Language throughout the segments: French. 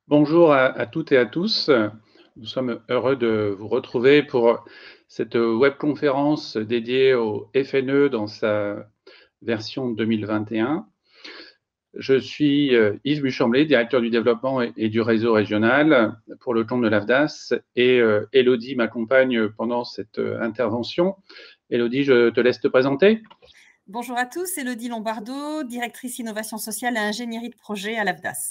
Bonjour à toutes et à tous. Nous sommes heureux de vous retrouver pour cette webconférence dédiée au FNE dans sa version 2021. Je suis Yves Buchamblet, directeur du développement et du réseau régional pour le compte de l'AFDAS, et Élodie m'accompagne pendant cette intervention. Élodie, je te laisse te présenter. Bonjour à tous, Élodie Lombardo, directrice innovation sociale et ingénierie de projet à l'AFDAS.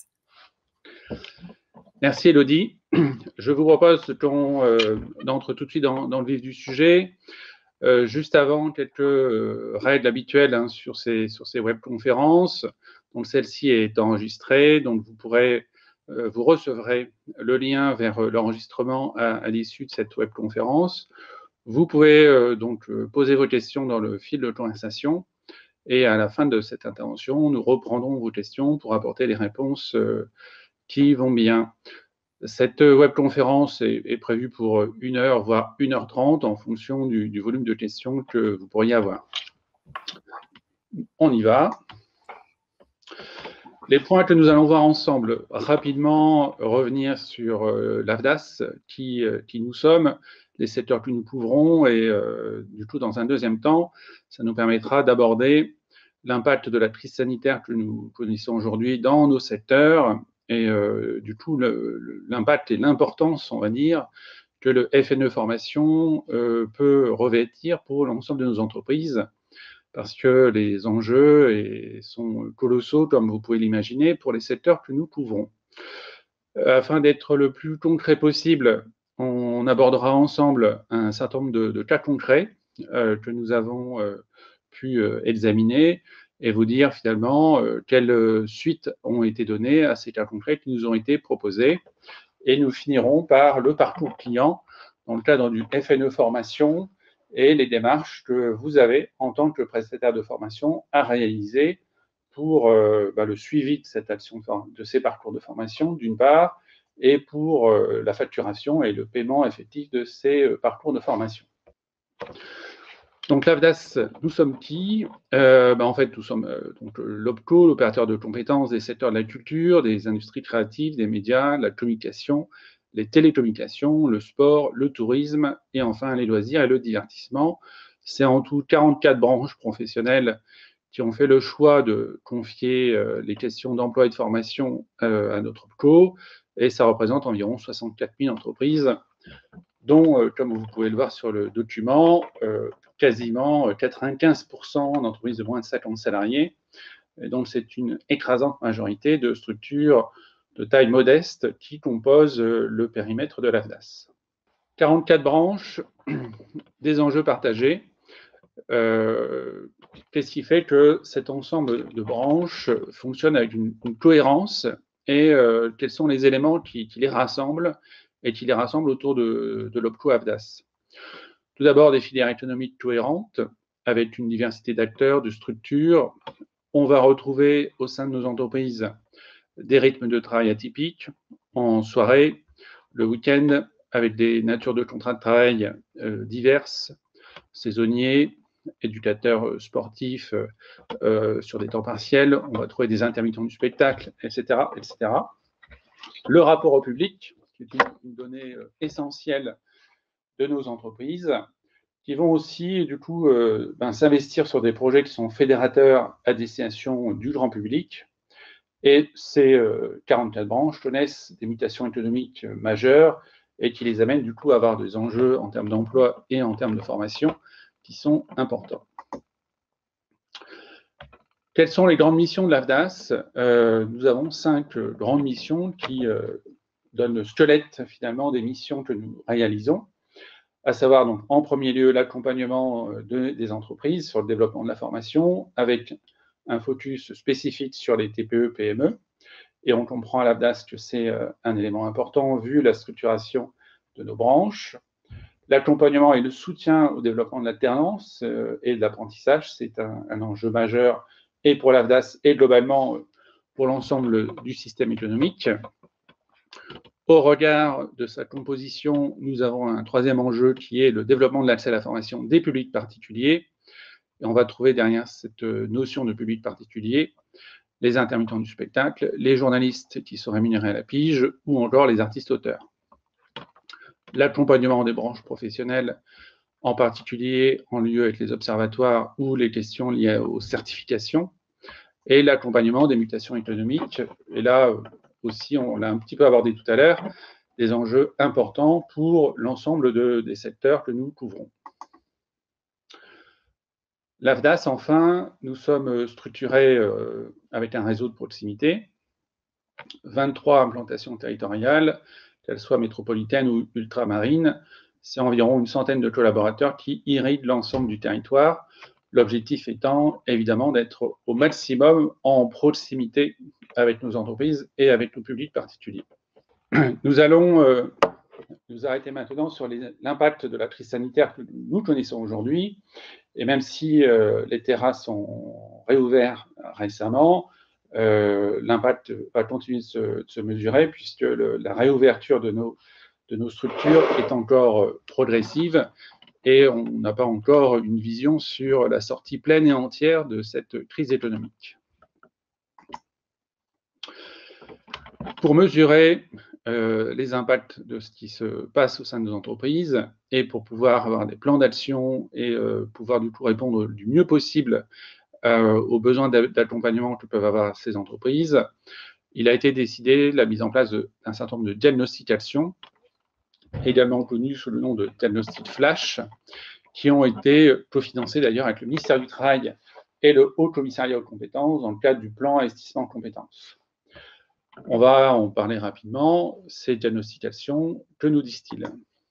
Merci Élodie. Je vous propose qu'on entre tout de suite dans le vif du sujet. Juste avant, quelques règles habituelles sur ces webconférences. Donc celle-ci est enregistrée, donc vous recevrez le lien vers l'enregistrement à l'issue de cette webconférence. Vous pouvez donc poser vos questions dans le fil de conversation, et à la fin de cette intervention, nous reprendrons vos questions pour apporter les réponses qui vont bien. Cette webconférence est prévue pour 1 heure, voire 1h30, en fonction du volume de questions que vous pourriez avoir. On y va. Les points que nous allons voir ensemble, rapidement revenir sur l'AFDAS, qui nous sommes, les secteurs que nous couvrons, et du coup, dans un deuxième temps, ça nous permettra d'aborder l'impact de la crise sanitaire que nous connaissons aujourd'hui dans nos secteurs, et du coup, l'impact et l'importance, on va dire, que le FNE Formation peut revêtir pour l'ensemble de nos entreprises, parce que les enjeux sont colossaux, comme vous pouvez l'imaginer, pour les secteurs que nous couvrons. Afin d'être le plus concret possible, on abordera ensemble un certain nombre de cas concrets que nous avons pu examiner, et vous dire finalement quelles suites ont été données à ces cas concrets qui nous ont été proposés. Et nous finirons par le parcours client dans le cadre du FNE Formation et les démarches que vous avez en tant que prestataire de formation à réaliser pour le suivi de cette action, de ces parcours de formation, d'une part, et pour la facturation et le paiement effectif de ces parcours de formation. Donc l'AFDAS, nous sommes qui? En fait, nous sommes l'OPCO, l'opérateur de compétences des secteurs de la culture, des industries créatives, des médias, la communication, les télécommunications, le sport, le tourisme, et enfin les loisirs et le divertissement. C'est en tout 44 branches professionnelles qui ont fait le choix de confier les questions d'emploi et de formation à notre OPCO, et ça représente environ 64 000 entreprises, dont, comme vous pouvez le voir sur le document, quasiment 95% d'entreprises de moins de 50 salariés. Et donc, c'est une écrasante majorité de structures de taille modeste qui composent le périmètre de l'AFDAS. 44 branches, des enjeux partagés. Qu'est-ce qui fait que cet ensemble de branches fonctionne avec une cohérence, et quels sont les éléments qui les rassemblent et qui les rassemblent autour de l'OPCO AFDAS? Tout d'abord, des filières économiques cohérentes avec une diversité d'acteurs, de structures. On va retrouver au sein de nos entreprises des rythmes de travail atypiques, en soirée, le week-end, avec des natures de contrats de travail diverses, saisonniers, éducateurs sportifs sur des temps partiels. On va trouver des intermittents du spectacle, etc., etc. Le rapport au public, qui est une donnée essentielle de nos entreprises, qui vont aussi, du coup, s'investir sur des projets qui sont fédérateurs à destination du grand public. Et ces 44 branches connaissent des mutations économiques majeures et qui les amènent, du coup, à avoir des enjeux en termes d'emploi et en termes de formation qui sont importants. Quelles sont les grandes missions de l'AFDAS? Nous avons 5 grandes missions qui donnent le squelette, finalement, des missions que nous réalisons, à savoir, donc, en premier lieu, l'accompagnement des entreprises sur le développement de la formation, avec un focus spécifique sur les TPE, PME. Et on comprend à l'AFDAS que c'est un élément important vu la structuration de nos branches. L'accompagnement et le soutien au développement de l'alternance et de l'apprentissage, c'est un enjeu majeur, et pour l'AFDAS et globalement pour l'ensemble du système économique. Au regard de sa composition, nous avons un troisième enjeu qui est le développement de l'accès à la formation des publics particuliers. Et on va trouver derrière cette notion de public particulier les intermittents du spectacle, les journalistes qui sont rémunérés à la pige ou encore les artistes-auteurs. L'accompagnement des branches professionnelles, en particulier en lieu avec les observatoires ou les questions liées aux certifications, et l'accompagnement des mutations économiques. Et là aussi, on l'a un petit peu abordé tout à l'heure, des enjeux importants pour l'ensemble des secteurs que nous couvrons. L'AFDAS, enfin, nous sommes structurés avec un réseau de proximité, 23 implantations territoriales, qu'elles soient métropolitaines ou ultramarines. C'est environ une centaine de collaborateurs qui irriguent l'ensemble du territoire. L'objectif étant évidemment d'être au maximum en proximité avec nos entreprises et avec nos publics particuliers. Nous allons nous arrêter maintenant sur l'impact de la crise sanitaire que nous connaissons aujourd'hui. Et même si les terrasses ont réouvert récemment, l'impact va continuer de se mesurer puisque la réouverture de nos structures est encore progressive et on n'a pas encore une vision sur la sortie pleine et entière de cette crise économique. Pour mesurer les impacts de ce qui se passe au sein de nos entreprises et pour pouvoir avoir des plans d'action et pouvoir du coup répondre du mieux possible aux besoins d'accompagnement que peuvent avoir ces entreprises, il a été décidé la mise en place d'un certain nombre de diagnostics actions, également connus sous le nom de diagnostics flash, qui ont été cofinancés d'ailleurs avec le ministère du Travail et le Haut Commissariat aux compétences dans le cadre du plan investissement en compétences. On va en parler rapidement. Ces diagnostics actions, que nous disent-ils?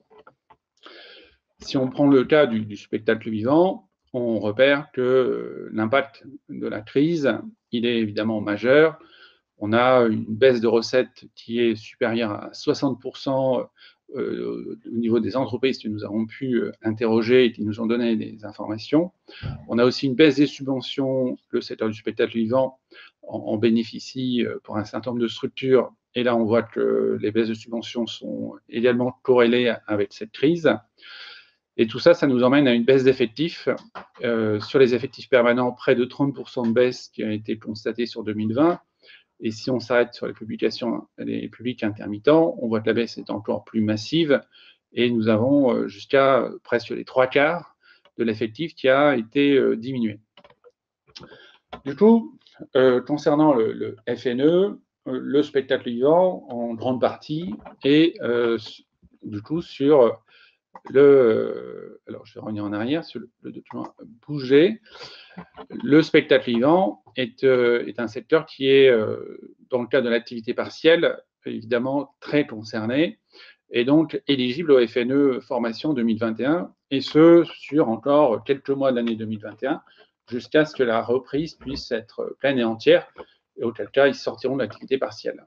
Si on prend le cas du spectacle vivant, on repère que l'impact de la crise, il est évidemment majeur. On a une baisse de recettes qui est supérieure à 60% au niveau des entreprises que nous avons pu interroger et qui nous ont donné des informations. On a aussi une baisse des subventions. Le secteur du spectacle vivant en bénéficie pour un certain nombre de structures. Et là, on voit que les baisses de subventions sont également corrélées avec cette crise. Et tout ça, ça nous emmène à une baisse d'effectifs. Sur les effectifs permanents, près de 30% de baisse qui a été constatée sur 2020. Et si on s'arrête sur les publics intermittents, on voit que la baisse est encore plus massive. Et nous avons jusqu'à presque les 3/4 de l'effectif qui a été diminué. Du coup, concernant le FNE, le spectacle vivant, en grande partie, est du coup sur alors je vais revenir en arrière sur le document bouger. Le spectacle vivant est un secteur qui est, dans le cas de l'activité partielle, évidemment très concerné, et donc éligible au FNE Formation 2021, et ce, sur encore quelques mois de l'année 2021, jusqu'à ce que la reprise puisse être pleine et entière, et auquel cas ils sortiront de l'activité partielle.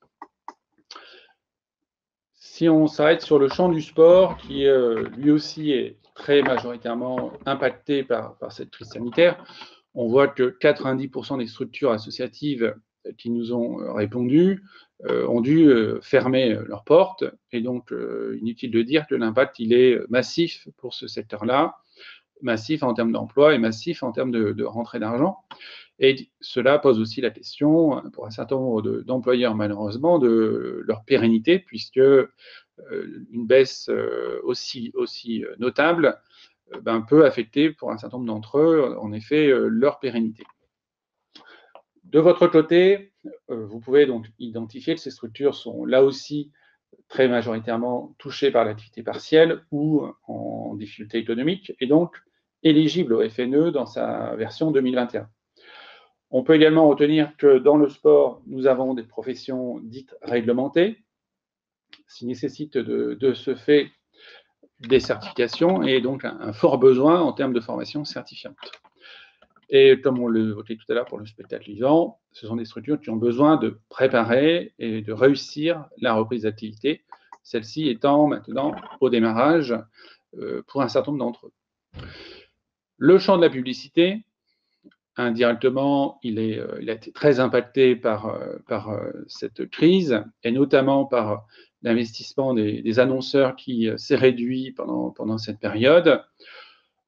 Si on s'arrête sur le champ du sport, qui lui aussi est très majoritairement impacté par cette crise sanitaire, on voit que 90% des structures associatives qui nous ont répondu ont dû fermer leurs portes. Et donc, inutile de dire que l'impact, il est massif pour ce secteur-là, massif en termes d'emploi et massif en termes de rentrée d'argent. Et cela pose aussi la question, pour un certain nombre d'employeurs, malheureusement, de leur pérennité, puisque une baisse aussi notable peut affecter, pour un certain nombre d'entre eux, en effet, leur pérennité. De votre côté, vous pouvez donc identifier que ces structures sont là aussi très majoritairement touchées par l'activité partielle ou en difficulté économique, et donc éligibles au FNE dans sa version 2021. On peut également retenir que dans le sport, nous avons des professions dites réglementées, qui nécessitent de ce fait des certifications et donc un fort besoin en termes de formation certifiante. Et comme on l'évoquait tout à l'heure pour le spectacle vivant, ce sont des structures qui ont besoin de préparer et de réussir la reprise d'activité, celle-ci étant maintenant au démarrage pour un certain nombre d'entre eux. Le champ de la publicité, indirectement, il a été très impacté par cette crise, et notamment par l'investissement des annonceurs qui s'est réduit pendant cette période.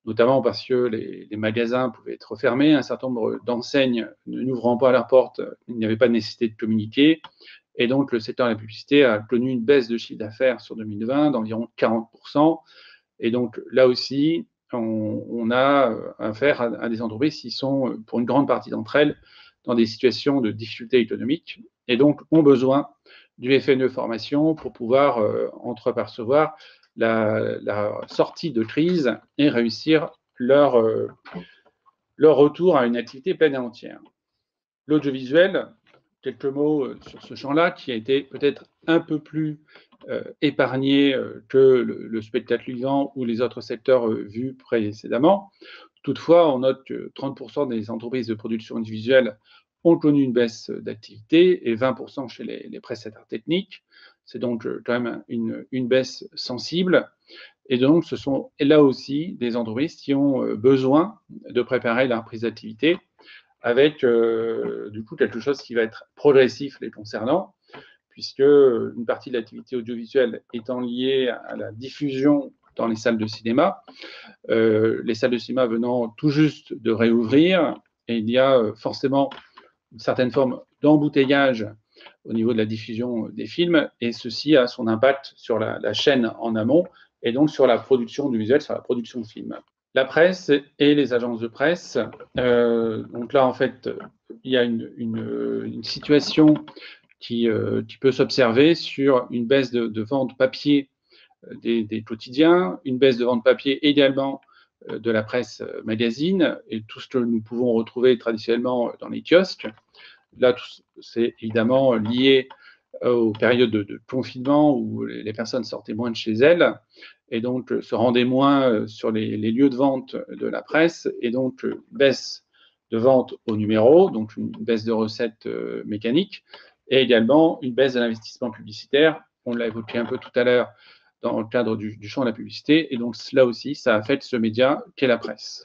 notamment parce que les magasins pouvaient être fermés, un certain nombre d'enseignes n'ouvrant pas leurs portes, il n'y avait pas de nécessité de communiquer, et donc le secteur de la publicité a connu une baisse de chiffre d'affaires sur 2020 d'environ 40%, et donc là aussi, on a affaire à des entreprises qui sont, pour une grande partie d'entre elles, dans des situations de difficulté économique, et donc ont besoin du FNE formation pour pouvoir entreapercevoir la sortie de crise et réussir leur retour à une activité pleine et entière. L'audiovisuel, quelques mots sur ce champ-là, qui a été peut-être un peu plus épargné que le spectacle vivant ou les autres secteurs vus précédemment. Toutefois, on note que 30% des entreprises de production audiovisuelle ont connu une baisse d'activité et 20% chez les prestataires techniques. C'est donc quand même une baisse sensible. Et donc, ce sont là aussi des entreprises qui ont besoin de préparer la reprise d'activité avec du coup quelque chose qui va être progressif les concernant, puisque une partie de l'activité audiovisuelle étant liée à la diffusion dans les salles de cinéma, les salles de cinéma venant tout juste de réouvrir, et il y a forcément une certaine forme d'embouteillage au niveau de la diffusion des films, et ceci a son impact sur la chaîne en amont, et donc sur la production audiovisuelle, sur la production de films. La presse et les agences de presse, donc là en fait, il y a une situation qui peut s'observer sur une baisse de vente papier des quotidiens, une baisse de vente papier également de la presse magazine et tout ce que nous pouvons retrouver traditionnellement dans les kiosques. Là, c'est évidemment lié aux périodes de confinement où les personnes sortaient moins de chez elles et donc se rendaient moins sur les lieux de vente de la presse et donc baisse de vente au numéro, donc une baisse de recettes mécaniques et également une baisse de l'investissement publicitaire. On l'a évoqué un peu tout à l'heure dans le cadre du champ de la publicité et donc là aussi, ça affecte ce média qu'est la presse.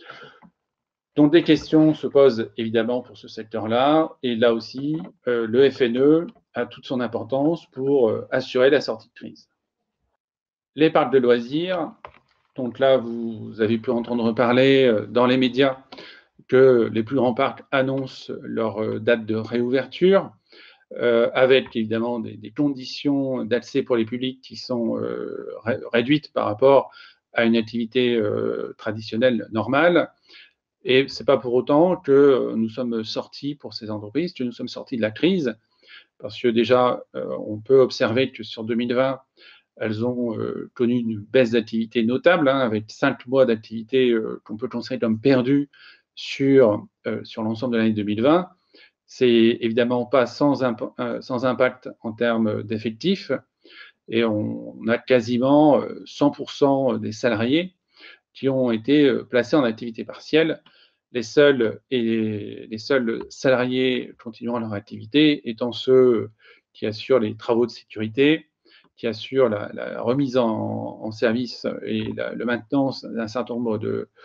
Donc des questions se posent évidemment pour ce secteur-là, et là aussi, le FNE a toute son importance pour assurer la sortie de crise. Les parcs de loisirs, donc là vous avez pu entendre parler dans les médias que les plus grands parcs annoncent leur date de réouverture, avec évidemment des conditions d'accès pour les publics qui sont réduites par rapport à une activité traditionnelle normale. Et ce n'est pas pour autant que nous sommes sortis pour ces entreprises, que nous sommes sortis de la crise, parce que déjà, on peut observer que sur 2020, elles ont connu une baisse d'activité notable, hein, avec 5 mois d'activité qu'on peut considérer comme perdus sur l'ensemble de l'année 2020. C'est évidemment pas sans impact en termes d'effectifs, et on a quasiment 100% des salariés qui ont été placés en activité partielle. Les seuls salariés continuant leur activité étant ceux qui assurent les travaux de sécurité, qui assurent la remise en service et la maintenance d'un certain nombre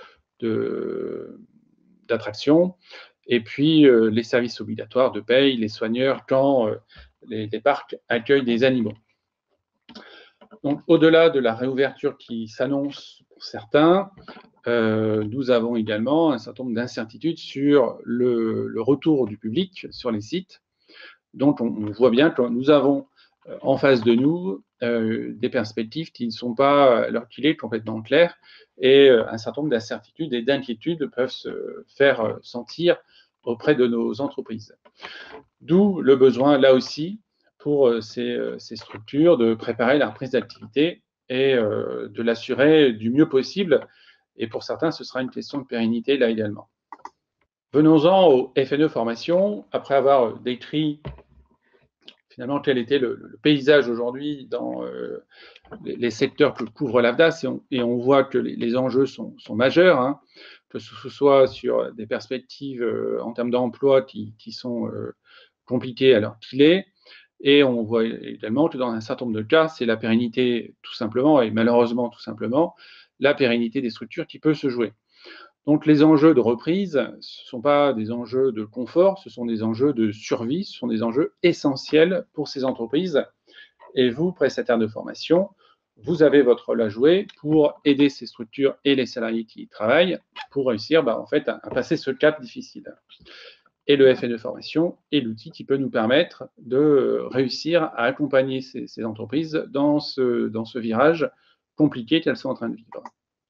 d'attractions, et puis les services obligatoires de paye, les soigneurs quand les parcs accueillent des animaux. Donc, au-delà de la réouverture qui s'annonce pour certains, nous avons également un certain nombre d'incertitudes sur le retour du public sur les sites. Donc, on voit bien que nous avons en face de nous des perspectives qui ne sont pas, à l'heure qu'il est, complètement claires, et un certain nombre d'incertitudes et d'inquiétudes peuvent se faire sentir auprès de nos entreprises. D'où le besoin, là aussi, pour ces structures de préparer la reprise d'activité et de l'assurer du mieux possible. Et pour certains, ce sera une question de pérennité là également. Venons-en au FNE formation. Après avoir décrit finalement quel était le paysage aujourd'hui dans les secteurs que couvre l'AFDAS, et on voit que les enjeux sont majeurs, hein, que ce soit sur des perspectives en termes d'emploi qui sont compliquées à l'heure qu'il est, et on voit également que dans un certain nombre de cas, c'est la pérennité tout simplement, et malheureusement tout simplement, la pérennité des structures qui peut se jouer. Donc les enjeux de reprise, ce ne sont pas des enjeux de confort, ce sont des enjeux de survie, ce sont des enjeux essentiels pour ces entreprises. Et vous, prestataires de formation, vous avez votre rôle à jouer pour aider ces structures et les salariés qui y travaillent pour réussir en fait, à passer ce cap difficile. Et le FNE Formation est l'outil qui peut nous permettre de réussir à accompagner ces entreprises dans ce virage compliqué qu'elles sont en train de vivre.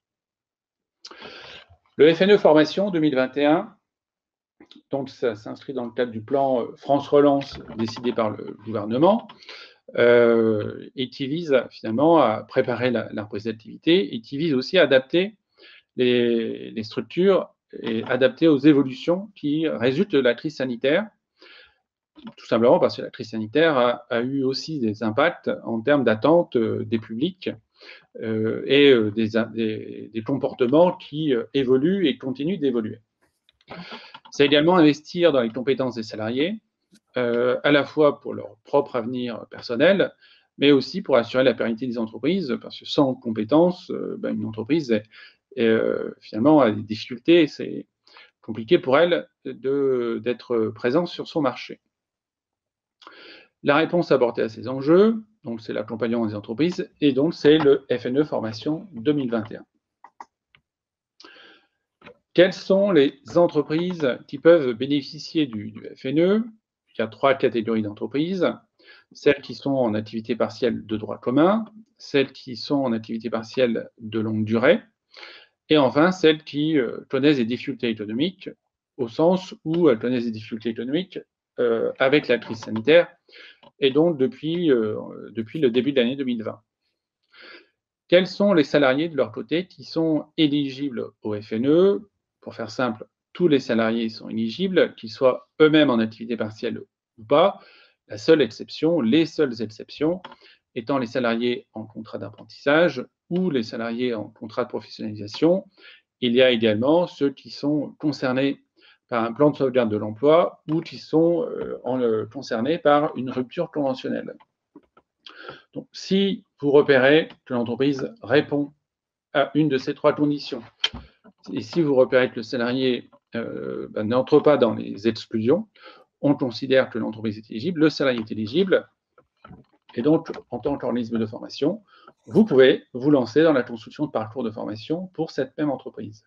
Le FNE Formation 2021, donc ça s'inscrit dans le cadre du plan France Relance décidé par le gouvernement, et qui vise finalement à préparer la reprise d'activité et qui vise aussi à adapter les structures et adapter aux évolutions qui résultent de la crise sanitaire, tout simplement parce que la crise sanitaire a eu aussi des impacts en termes d'attente des publics et des comportements qui évoluent et continuent d'évoluer. C'est également investir dans les compétences des salariés, à la fois pour leur propre avenir personnel, mais aussi pour assurer la pérennité des entreprises, parce que sans compétences, une entreprise finalement a des difficultés, c'est compliqué pour elle d'être présente sur son marché. La réponse apportée à ces enjeux, donc c'est l'accompagnement des entreprises, et donc c'est le FNE Formation 2021. Quelles sont les entreprises qui peuvent bénéficier du FNE? Il y a 3 catégories d'entreprises. Celles qui sont en activité partielle de droit commun, celles qui sont en activité partielle de longue durée, et enfin celles qui connaissent des difficultés économiques, au sens où elles connaissent des difficultés économiques avec la crise sanitaire, et donc depuis le début de l'année 2020. Quels sont les salariés de leur côté qui sont éligibles au FNE? Pour faire simple, tous les salariés sont éligibles, qu'ils soient eux-mêmes en activité partielle ou pas. La seule exception, les seules exceptions, étant les salariés en contrat d'apprentissage ou les salariés en contrat de professionnalisation. Il y a également ceux qui sont concernés par un plan de sauvegarde de l'emploi ou qui sont concernés par une rupture conventionnelle. Donc, si vous repérez que l'entreprise répond à une de ces 3 conditions, et si vous repérez que le salarié n'entre pas dans les exclusions, on considère que l'entreprise est éligible, le salarié est éligible, et donc, en tant qu'organisme de formation, vous pouvez vous lancer dans la construction de parcours de formation pour cette même entreprise.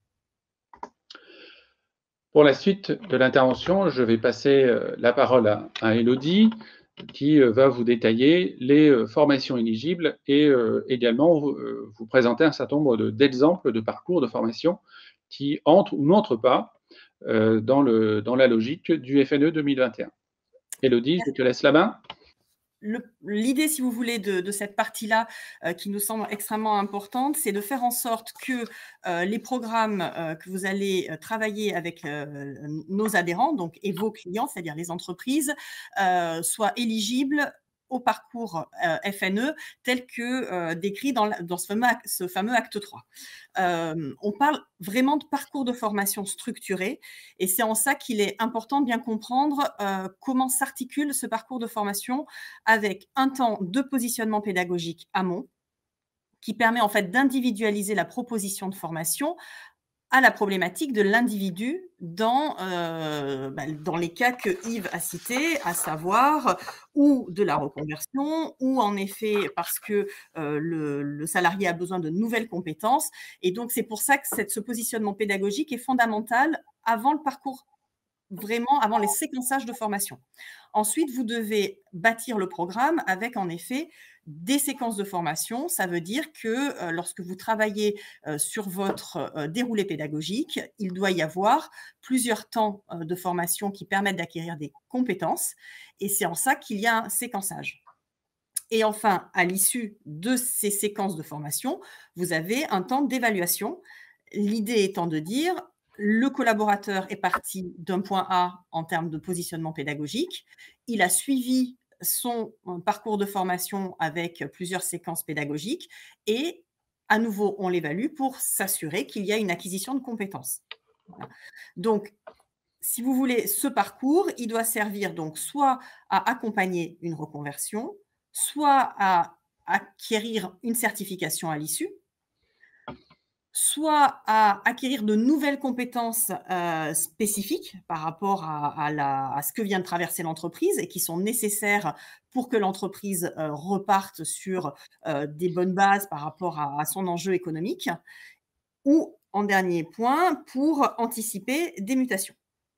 Pour la suite de l'intervention, je vais passer la parole à Élodie, qui va vous détailler les formations éligibles et également vous présenter un certain nombre d'exemples de parcours de formation qui entrent ou n'entrent pas dans la logique du FNE 2021. Élodie, je te laisse la main. L'idée, si vous voulez, de cette partie-là, qui nous semble extrêmement importante, c'est de faire en sorte que les programmes que vous allez travailler avec nos adhérents, donc, et vos clients, c'est-à-dire les entreprises, soient éligibles au parcours FNE tel que décrit dans ce fameux acte 3. On parle vraiment de parcours de formation structuré et c'est en ça qu'il est important de bien comprendre comment s'articule ce parcours de formation avec un temps de positionnement pédagogique amont qui permet en fait d'individualiser la proposition de formation à la problématique de l'individu dans les cas que Yves a cités, à savoir ou de la reconversion, ou en effet parce que le salarié a besoin de nouvelles compétences. Et donc, c'est pour ça que ce positionnement pédagogique est fondamental avant le parcours, vraiment avant les séquençages de formation. Ensuite, vous devez bâtir le programme avec en effet des séquences de formation. Ça veut dire que lorsque vous travaillez sur votre déroulé pédagogique, il doit y avoir plusieurs temps de formation qui permettent d'acquérir des compétences et c'est en ça qu'il y a un séquençage. Et enfin, à l'issue de ces séquences de formation, vous avez un temps d'évaluation. L'idée étant de dire le collaborateur est parti d'un point A en termes de positionnement pédagogique, il a suivi son parcours de formation avec plusieurs séquences pédagogiques et à nouveau, on l'évalue pour s'assurer qu'il y a une acquisition de compétences. Voilà. Donc, si vous voulez, ce parcours, il doit servir donc soit à accompagner une reconversion, soit à acquérir une certification à l'issue, soit à acquérir de nouvelles compétences, spécifiques par rapport à ce que vient de traverser l'entreprise et qui sont nécessaires pour que l'entreprise, reparte sur, des bonnes bases par rapport à son enjeu économique, ou en dernier point, pour anticiper des mutations.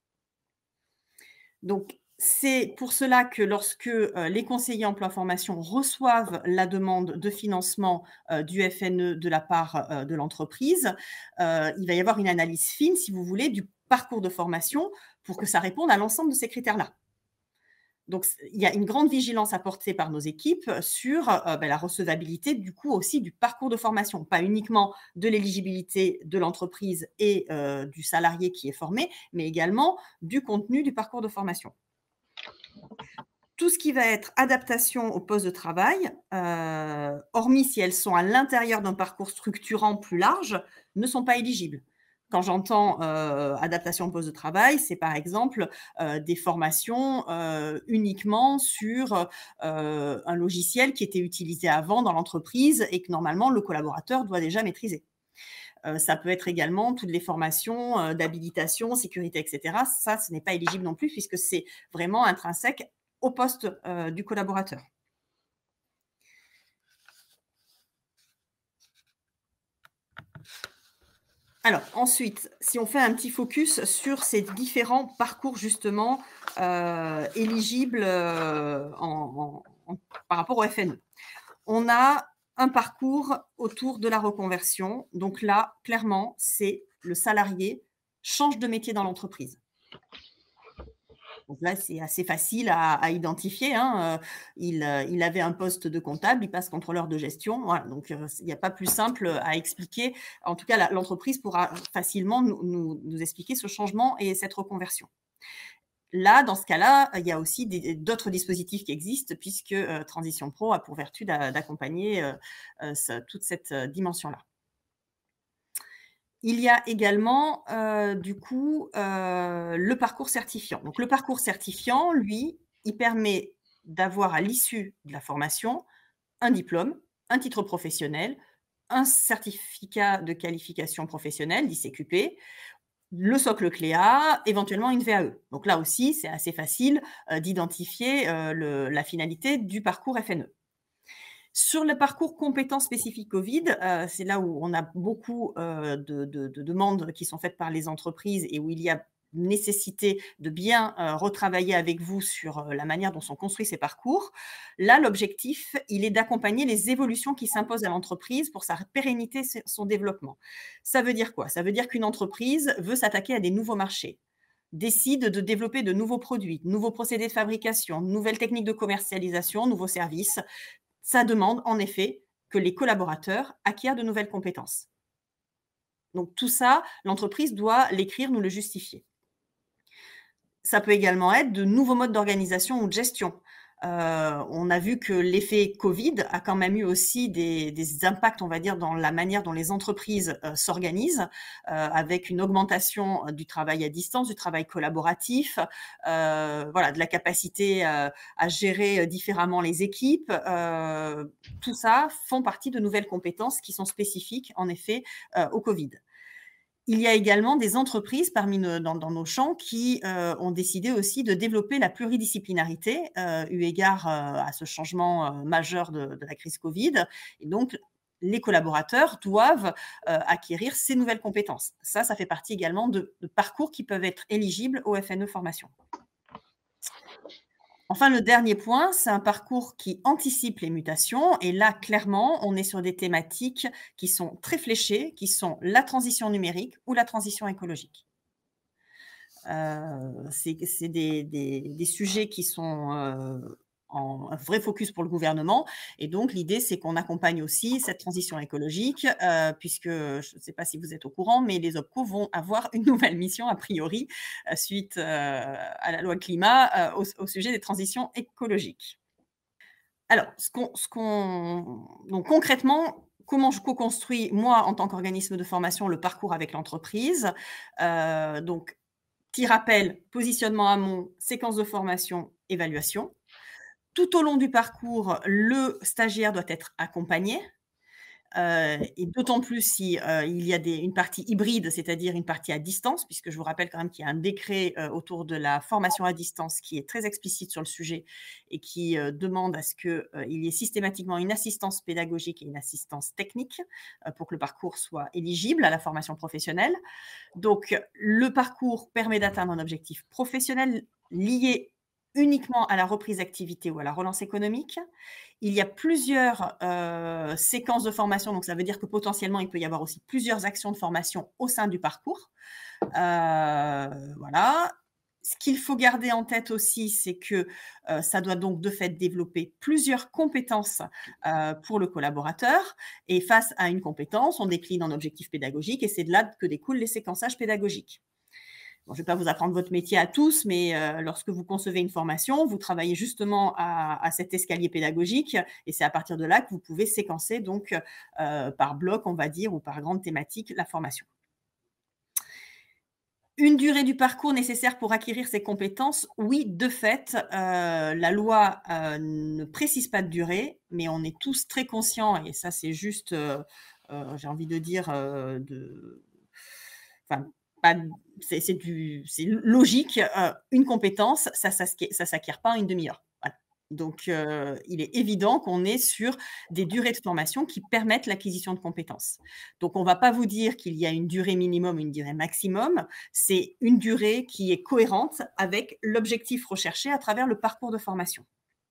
Donc, c'est pour cela que lorsque, les conseillers emploi-formation reçoivent la demande de financement, du FNE de la part, de l'entreprise, il va y avoir une analyse fine, si vous voulez, du parcours de formation pour que ça réponde à l'ensemble de ces critères-là. Donc il y a une grande vigilance apportée par nos équipes sur, la recevabilité, du coup, aussi du parcours de formation. Pas uniquement de l'éligibilité de l'entreprise et du salarié qui est formé, mais également du contenu du parcours de formation. Tout ce qui va être adaptation au poste de travail, hormis si elles sont à l'intérieur d'un parcours structurant plus large, ne sont pas éligibles. Quand j'entends, adaptation au poste de travail, c'est par exemple, des formations, uniquement sur, un logiciel qui était utilisé avant dans l'entreprise et que normalement le collaborateur doit déjà maîtriser. Ça peut être également toutes les formations, d'habilitation, sécurité et cetera. Ça, ce n'est pas éligible non plus puisque c'est vraiment intrinsèque au poste, du collaborateur. Alors ensuite, si on fait un petit focus sur ces différents parcours justement, éligibles, par rapport au FNE. On a un parcours autour de la reconversion. Donc là, clairement, c'est le salarié change de métier dans l'entreprise. Donc là, c'est assez facile à identifier, hein, il avait un poste de comptable, il passe contrôleur de gestion. Voilà, donc il n'y a pas plus simple à expliquer. En tout cas, l'entreprise pourra facilement nous expliquer ce changement et cette reconversion. Là, dans ce cas-là, il y a aussi d'autres dispositifs qui existent puisque, Transition Pro a pour vertu d'accompagner, toute cette dimension-là. Il y a également, le parcours certifiant. Donc le parcours certifiant, lui, il permet d'avoir à l'issue de la formation un diplôme, un titre professionnel, un certificat de qualification professionnelle, dit CQP, le socle Cléa, éventuellement une VAE. Donc là aussi, c'est assez facile, d'identifier, la finalité du parcours FNE. Sur le parcours compétences spécifiques Covid, c'est là où on a beaucoup, de demandes qui sont faites par les entreprises et où il y a nécessité de bien, retravailler avec vous sur, la manière dont sont construits ces parcours. Là, l'objectif, il est d'accompagner les évolutions qui s'imposent à l'entreprise pour sa pérennité, son développement. Ça veut dire quoi? Ça veut dire qu'une entreprise veut s'attaquer à des nouveaux marchés, décide de développer de nouveaux produits, de nouveaux procédés de fabrication, de nouvelles techniques de commercialisation, nouveaux services. Ça demande en effet que les collaborateurs acquièrent de nouvelles compétences. Donc tout ça, l'entreprise doit l'écrire, nous le justifier. Ça peut également être de nouveaux modes d'organisation ou de gestion. On a vu que l'effet Covid a quand même eu aussi des impacts, on va dire, dans la manière dont les entreprises s'organisent, avec une augmentation du travail à distance, du travail collaboratif, voilà, de la capacité à gérer différemment les équipes. Tout ça font partie de nouvelles compétences qui sont spécifiques, en effet, au Covid. Il y a également des entreprises dans nos champs qui ont décidé aussi de développer la pluridisciplinarité, eu égard à ce changement majeur de la crise Covid. Et donc, les collaborateurs doivent acquérir ces nouvelles compétences. Ça fait partie également de parcours qui peuvent être éligibles au FNE Formation. Enfin, le dernier point, c'est un parcours qui anticipe les mutations. Et là, clairement, on est sur des thématiques qui sont très fléchées, qui sont la transition numérique ou la transition écologique. C'est des sujets qui sont un vrai focus pour le gouvernement. Et donc, l'idée, c'est qu'on accompagne aussi cette transition écologique, puisque, je ne sais pas si vous êtes au courant, mais les OPCO vont avoir une nouvelle mission, a priori, suite à la loi climat, au sujet des transitions écologiques. Alors, donc concrètement, comment je co-construis, moi, en tant qu'organisme de formation, le parcours avec l'entreprise? Donc, petit rappel, positionnement amont, séquence de formation, évaluation. Tout au long du parcours, le stagiaire doit être accompagné. Et d'autant plus si, il y a une partie hybride, c'est-à-dire une partie à distance, puisque je vous rappelle quand même qu'il y a un décret, autour de la formation à distance qui est très explicite sur le sujet et qui, demande à ce que, il y ait systématiquement une assistance pédagogique et une assistance technique, pour que le parcours soit éligible à la formation professionnelle. Donc le parcours permet d'atteindre un objectif professionnel lié uniquement à la reprise d'activité ou à la relance économique. Il y a plusieurs, séquences de formation, donc ça veut dire que potentiellement, il peut y avoir aussi plusieurs actions de formation au sein du parcours. Voilà. Ce qu'il faut garder en tête aussi, c'est que, ça doit donc de fait développer plusieurs compétences, pour le collaborateur et face à une compétence, on décline en objectifs pédagogiques et c'est de là que découlent les séquençages pédagogiques. Bon, je ne vais pas vous apprendre votre métier à tous, mais lorsque vous concevez une formation, vous travaillez justement à cet escalier pédagogique et c'est à partir de là que vous pouvez séquencer donc par bloc, on va dire, ou par grande thématique, la formation. Une durée du parcours nécessaire pour acquérir ces compétences, oui, de fait, la loi ne précise pas de durée, mais on est tous très conscients, et ça c'est juste, j'ai envie de dire, enfin, c'est logique, une compétence, ça s'acquiert pas en une demi-heure. Voilà. Donc, il est évident qu'on est sur des durées de formation qui permettent l'acquisition de compétences. Donc, on ne va pas vous dire qu'il y a une durée minimum, une durée maximum. C'est une durée qui est cohérente avec l'objectif recherché à travers le parcours de formation.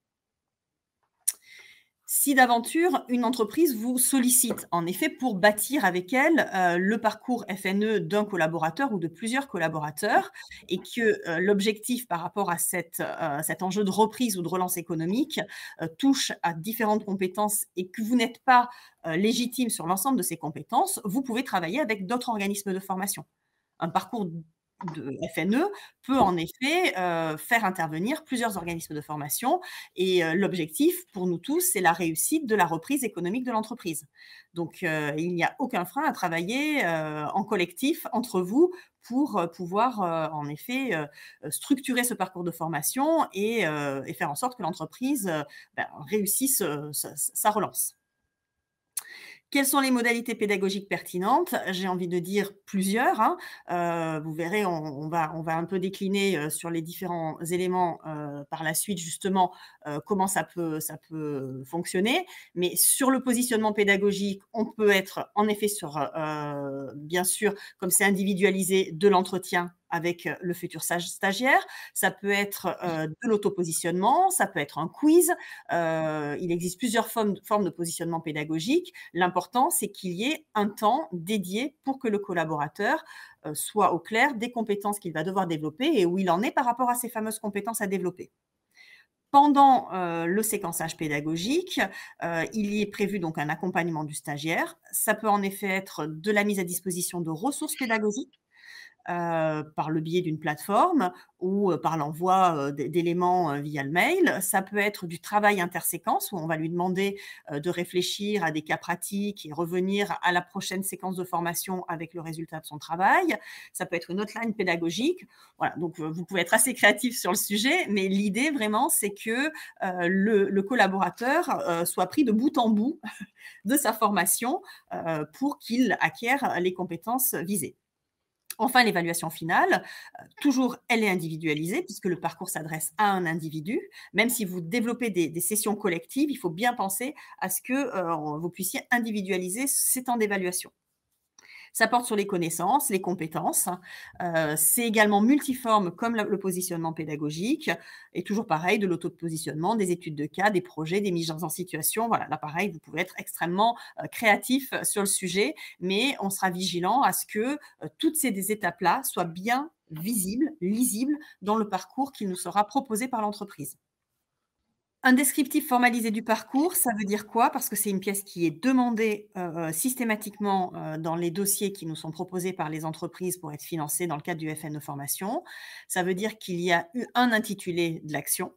Si d'aventure, une entreprise vous sollicite, en effet, pour bâtir avec elle le parcours FNE d'un collaborateur ou de plusieurs collaborateurs et que l'objectif par rapport à cet enjeu de reprise ou de relance économique touche à différentes compétences et que vous n'êtes pas légitime sur l'ensemble de ces compétences, vous pouvez travailler avec d'autres organismes de formation. Un parcours de FNE peut en effet faire intervenir plusieurs organismes de formation et l'objectif pour nous tous, c'est la réussite de la reprise économique de l'entreprise. Donc il n'y a aucun frein à travailler en collectif entre vous pour pouvoir en effet structurer ce parcours de formation et faire en sorte que l'entreprise réussisse sa relance. Quelles sont les modalités pédagogiques pertinentes? J'ai envie de dire plusieurs, hein. Vous verrez, on va un peu décliner, sur les différents éléments, par la suite justement, comment ça peut fonctionner. Mais sur le positionnement pédagogique, on peut être en effet sur, bien sûr, comme c'est individualisé, de l'entretien avec le futur stagiaire. Ça peut être, de l'autopositionnement, ça peut être un quiz. Il existe plusieurs formes de positionnement pédagogique. L'important, c'est qu'il y ait un temps dédié pour que le collaborateur soit au clair des compétences qu'il va devoir développer et où il en est par rapport à ces fameuses compétences à développer. Pendant le séquençage pédagogique, il y est prévu donc un accompagnement du stagiaire. Ça peut en effet être de la mise à disposition de ressources pédagogiques, par le biais d'une plateforme ou par l'envoi d'éléments via le mail. Ça peut être du travail interséquence où on va lui demander de réfléchir à des cas pratiques et revenir à la prochaine séquence de formation avec le résultat de son travail. Ça peut être une hotline pédagogique. Voilà, donc vous pouvez être assez créatif sur le sujet, mais l'idée vraiment, c'est que le collaborateur soit pris de bout en bout de sa formation pour qu'il acquiert les compétences visées. Enfin, l'évaluation finale, toujours, elle est individualisée puisque le parcours s'adresse à un individu. Même si vous développez des sessions collectives, il faut bien penser à ce que vous puissiez individualiser ces temps d'évaluation. Ça porte sur les connaissances, les compétences. C'est également multiforme comme le positionnement pédagogique et toujours pareil, de l'auto-positionnement, des études de cas, des projets, des mises en situation. Voilà, là pareil, vous pouvez être extrêmement créatif sur le sujet, mais on sera vigilant à ce que toutes ces étapes-là soient bien visibles, lisibles dans le parcours qui nous sera proposé par l'entreprise. Un descriptif formalisé du parcours, ça veut dire quoi? Parce que c'est une pièce qui est demandée, systématiquement, dans les dossiers qui nous sont proposés par les entreprises pour être financées dans le cadre du FNE Formation. Ça veut dire qu'il y a eu un intitulé de l'action,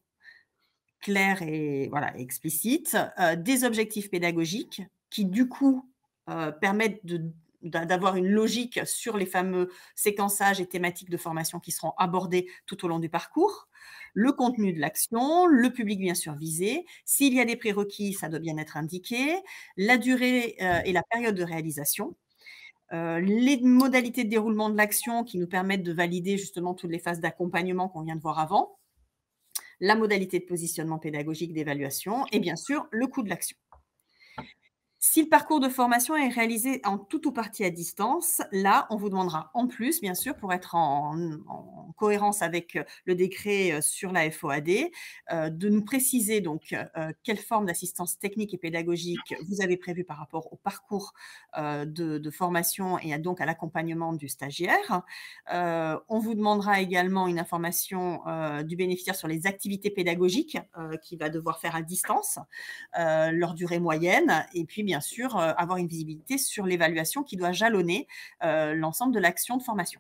clair et voilà, explicite, des objectifs pédagogiques qui du coup, permettent d'avoir une logique sur les fameux séquençages et thématiques de formation qui seront abordés tout au long du parcours, le contenu de l'action, le public bien sûr visé, s'il y a des prérequis, ça doit bien être indiqué, la durée et la période de réalisation, les modalités de déroulement de l'action qui nous permettent de valider justement toutes les phases d'accompagnement qu'on vient de voir avant, la modalité de positionnement pédagogique d'évaluation et bien sûr le coût de l'action. Si le parcours de formation est réalisé en tout ou partie à distance, là, on vous demandera en plus, bien sûr, pour être en cohérence avec le décret sur la FOAD, de nous préciser donc quelle forme d'assistance technique et pédagogique vous avez prévue par rapport au parcours de formation et donc à l'accompagnement du stagiaire. On vous demandera également une information du bénéficiaire sur les activités pédagogiques qu'il va devoir faire à distance, leur durée moyenne, et puis bien sûr avoir une visibilité sur l'évaluation qui doit jalonner l'ensemble de l'action de formation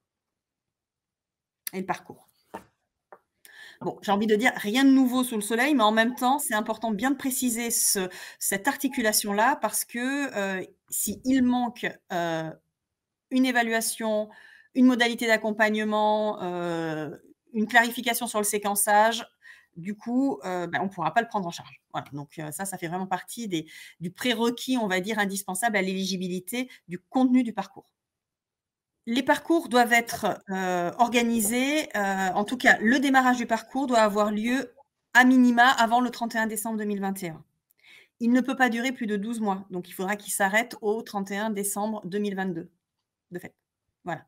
et le parcours. Bon, j'ai envie de dire rien de nouveau sous le soleil, mais en même temps, c'est important bien de préciser cette articulation-là parce que s'il manque une évaluation, une modalité d'accompagnement, une clarification sur le séquençage, du coup, on ne pourra pas le prendre en charge. Voilà, donc ça fait vraiment partie du prérequis, on va dire, indispensable à l'éligibilité du contenu du parcours. Les parcours doivent être organisés, en tout cas, le démarrage du parcours doit avoir lieu à minima avant le 31 décembre 2021. Il ne peut pas durer plus de 12 mois, donc il faudra qu'il s'arrête au 31 décembre 2022, de fait. Voilà.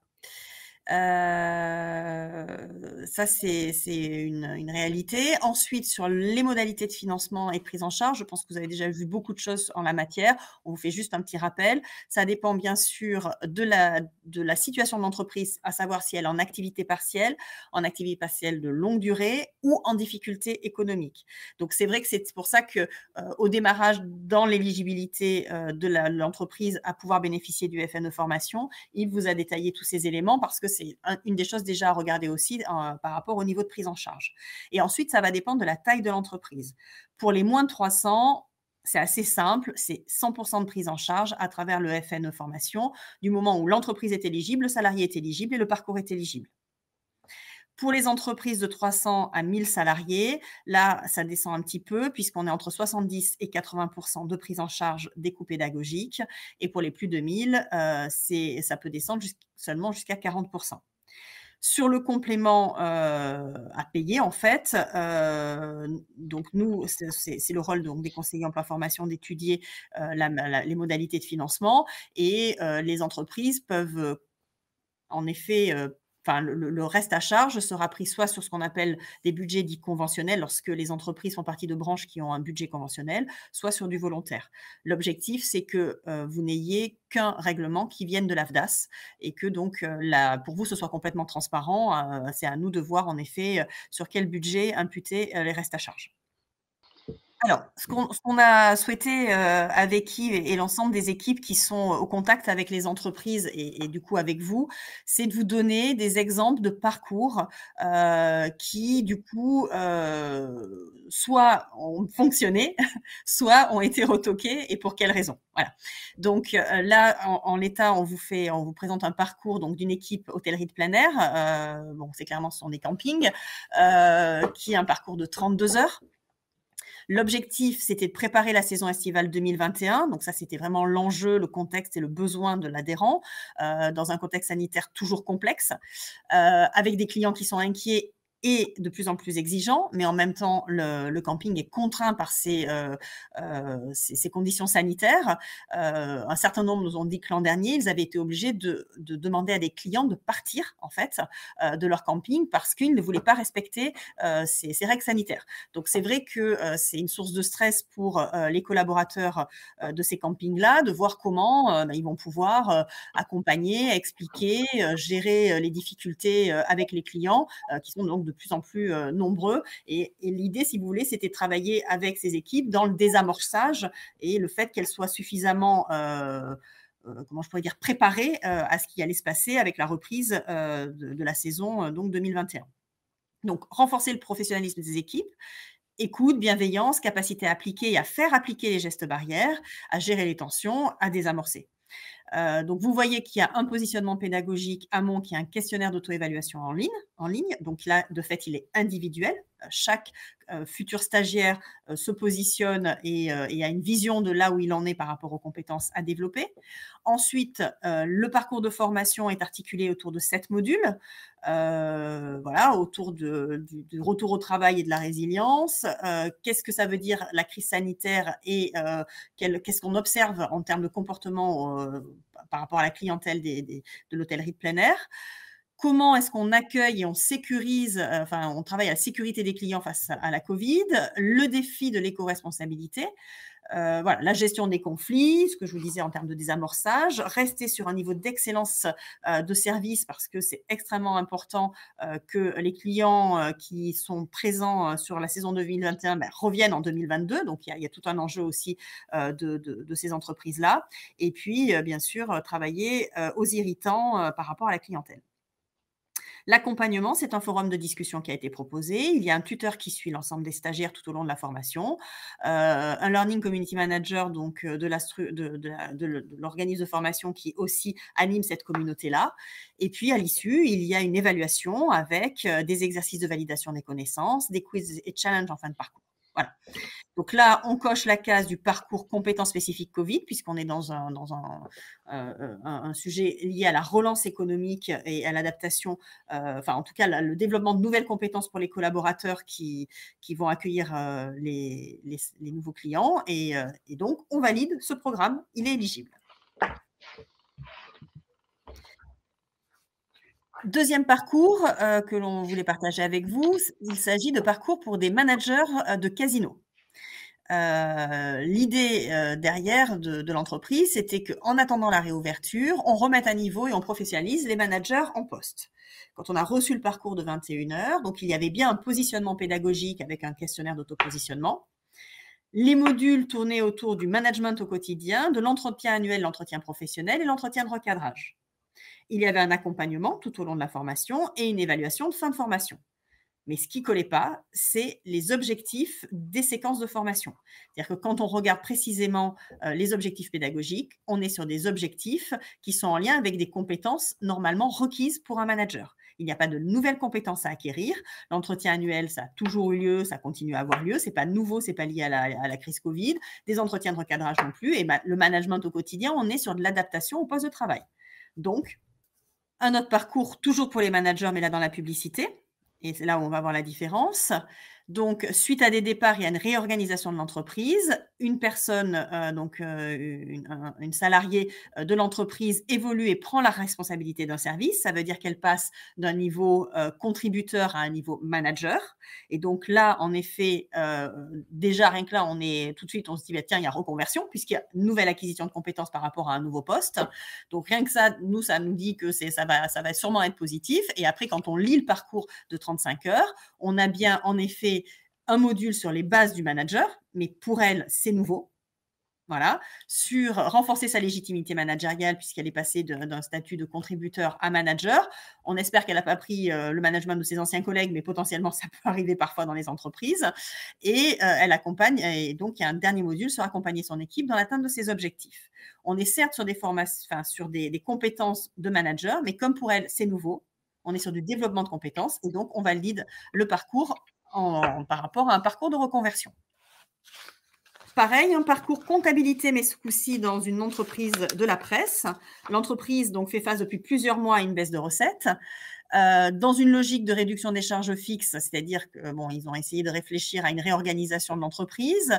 Ça, c'est une réalité. Ensuite, sur les modalités de financement et de prise en charge, je pense que vous avez déjà vu beaucoup de choses en la matière. On vous fait juste un petit rappel. Ça dépend bien sûr de la situation de l'entreprise, à savoir si elle est en activité partielle de longue durée ou en difficulté économique. Donc, c'est vrai que c'est pour ça que au démarrage, dans l'éligibilité de l'entreprise à pouvoir bénéficier du FNE formation, il vous a détaillé tous ces éléments parce que c'est une des choses déjà à regarder aussi par rapport au niveau de prise en charge. Et ensuite, ça va dépendre de la taille de l'entreprise. Pour les moins de 300, c'est assez simple, c'est 100% de prise en charge à travers le FNE formation. Du moment où l'entreprise est éligible, le salarié est éligible et le parcours est éligible. Pour les entreprises de 300 à 1000 salariés, là, ça descend un petit peu puisqu'on est entre 70 et 80% de prise en charge des coûts pédagogiques. Et pour les plus de 1000, ça peut descendre seulement jusqu'à 40%. Sur le complément à payer, en fait, donc nous, c'est le rôle donc, des conseillers emploi-formation d'étudier les modalités de financement et les entreprises peuvent en effet le reste à charge sera pris soit sur ce qu'on appelle des budgets dits conventionnels, lorsque les entreprises font partie de branches qui ont un budget conventionnel, soit sur du volontaire. L'objectif, c'est que vous n'ayez qu'un règlement qui vienne de l'AFDAS et que donc, pour vous, ce soit complètement transparent. C'est à nous de voir en effet sur quel budget imputer les restes à charge. Alors, ce qu'on a souhaité avec Yves et l'ensemble des équipes qui sont au contact avec les entreprises et du coup avec vous, c'est de vous donner des exemples de parcours qui, du coup, soit ont fonctionné, soit ont été retoqués et pour quelles raisons. Voilà. Donc là, en l'état, on vous présente un parcours donc d'une équipe hôtellerie de plein air. Bon, c'est clairement ce sont des campings, qui est un parcours de 32 heures. L'objectif, c'était de préparer la saison estivale 2021. Donc ça, c'était vraiment l'enjeu, le contexte et le besoin de l'adhérent dans un contexte sanitaire toujours complexe, avec des clients qui sont inquiets et de plus en plus exigeants, mais en même temps, le camping est contraint par ces conditions sanitaires. Un certain nombre nous ont dit que l'an dernier, ils avaient été obligés de demander à des clients de partir, en fait, de leur camping parce qu'ils ne voulaient pas respecter ces règles sanitaires. Donc, c'est vrai que c'est une source de stress pour les collaborateurs de ces campings-là, de voir comment ils vont pouvoir accompagner, expliquer, gérer les difficultés avec les clients qui sont donc de plus en plus nombreux. Et l'idée, si vous voulez, c'était de travailler avec ces équipes dans le désamorçage et le fait qu'elles soient suffisamment comment je pourrais dire, préparées à ce qui allait se passer avec la reprise de la saison donc 2021. Donc, renforcer le professionnalisme des équipes, écoute, bienveillance, capacité à appliquer et à faire appliquer les gestes barrières, à gérer les tensions, à désamorcer. Donc, vous voyez qu'il y a un positionnement pédagogique amont qui est un questionnaire d'auto-évaluation en ligne. Donc là, de fait, il est individuel. Chaque futur stagiaire se positionne et a une vision de là où il en est par rapport aux compétences à développer. Ensuite, le parcours de formation est articulé autour de 7 modules, voilà, autour du retour au travail et de la résilience. Qu'est-ce que ça veut dire la crise sanitaire et qu'est-ce qu'on observe en termes de comportement par rapport à la clientèle de l'hôtellerie de plein air. Comment est-ce qu'on accueille et on sécurise, enfin, on travaille à la sécurité des clients face à la Covid, le défi de l'éco-responsabilité, voilà, la gestion des conflits, ce que je vous disais en termes de désamorçage, rester sur un niveau d'excellence de service parce que c'est extrêmement important que les clients qui sont présents sur la saison 2021 reviennent en 2022. Donc, il y a tout un enjeu aussi de ces entreprises-là. Et puis, bien sûr, travailler aux irritants par rapport à la clientèle. L'accompagnement, c'est un forum de discussion qui a été proposé. Il y a un tuteur qui suit l'ensemble des stagiaires tout au long de la formation, un Learning Community Manager donc de l'organisme de formation qui aussi anime cette communauté-là. Et puis, à l'issue, il y a une évaluation avec des exercices de validation des connaissances, des quiz et challenges en fin de parcours. Voilà. Donc là, on coche la case du parcours compétences spécifiques Covid, puisqu'on est dans un sujet lié à la relance économique et à l'adaptation, enfin en tout cas le développement de nouvelles compétences pour les collaborateurs qui vont accueillir les nouveaux clients. Et donc, on valide ce programme, il est éligible. Deuxième parcours que l'on voulait partager avec vous, il s'agit de parcours pour des managers de casinos. L'idée derrière de l'entreprise, c'était qu'en attendant la réouverture, on remette à niveau et on professionnalise les managers en poste. Quand on a reçu le parcours de 21 heures, donc il y avait bien un positionnement pédagogique avec un questionnaire d'autopositionnement. Les modules tournaient autour du management au quotidien, de l'entretien annuel, l'entretien professionnel et l'entretien de recadrage. Il y avait un accompagnement tout au long de la formation et une évaluation de fin de formation. Mais ce qui ne collait pas, c'est les objectifs des séquences de formation. C'est-à-dire que quand on regarde précisément les objectifs pédagogiques, on est sur des objectifs qui sont en lien avec des compétences normalement requises pour un manager. Il n'y a pas de nouvelles compétences à acquérir. L'entretien annuel, ça a toujours eu lieu, ça continue à avoir lieu. Ce n'est pas nouveau, ce n'est pas lié à la crise Covid. Des entretiens de recadrage non plus. Et le management au quotidien, on est sur de l'adaptation au poste de travail. Donc, un autre parcours, toujours pour les managers, mais là dans la publicité. Et c'est là où on va voir la différence. Donc, suite à des départs, il y a une réorganisation de l'entreprise. Une personne, une salariée de l'entreprise évolue et prend la responsabilité d'un service. Ça veut dire qu'elle passe d'un niveau contributeur à un niveau manager. Et donc là, en effet, déjà rien que là, tout de suite, on se dit, tiens, il y a reconversion puisqu'il y a une nouvelle acquisition de compétences par rapport à un nouveau poste. Donc rien que ça nous dit que ça va sûrement être positif. Et après, quand on lit le parcours de 35 heures, on a bien en effet un module sur les bases du manager, mais pour elle, c'est nouveau. Voilà, sur renforcer sa légitimité managériale puisqu'elle est passée d'un statut de contributeur à manager. On espère qu'elle n'a pas pris le management de ses anciens collègues, mais potentiellement, ça peut arriver parfois dans les entreprises. Et elle accompagne, et donc il y a un dernier module sur accompagner son équipe dans l'atteinte de ses objectifs. On est certes sur des formations, sur des compétences de manager, mais comme pour elle, c'est nouveau, on est sur du développement de compétences et donc on valide le parcours par rapport à un parcours de reconversion. Pareil, un parcours comptabilité, mais ce coup-ci dans une entreprise de la presse. L'entreprise donc fait face depuis plusieurs mois à une baisse de recettes. Dans une logique de réduction des charges fixes, c'est-à-dire qu'ils ont essayé de réfléchir à une réorganisation de l'entreprise.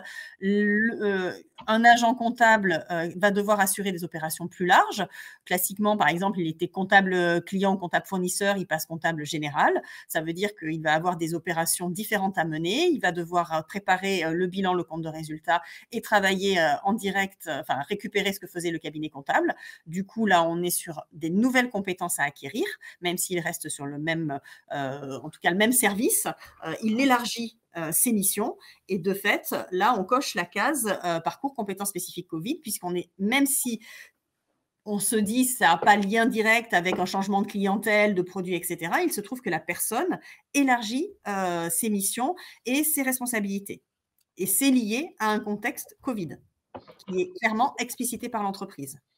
Un agent comptable va devoir assurer des opérations plus larges. Classiquement, par exemple, il était comptable client, comptable fournisseur, il passe comptable général. Ça veut dire qu'il va avoir des opérations différentes à mener. Il va devoir préparer le bilan, le compte de résultat et travailler en direct, enfin récupérer ce que faisait le cabinet comptable. Du coup, là, on est sur des nouvelles compétences à acquérir, même s'il reste sur le même, en tout cas le même service, il élargit ses missions et de fait, là, on coche la case parcours compétences spécifiques Covid, puisqu'on est, même si on se dit ça n'a pas lien direct avec un changement de clientèle, de produits, etc., il se trouve que la personne élargit ses missions et ses responsabilités. Et c'est lié à un contexte Covid qui est clairement explicité par l'entreprise.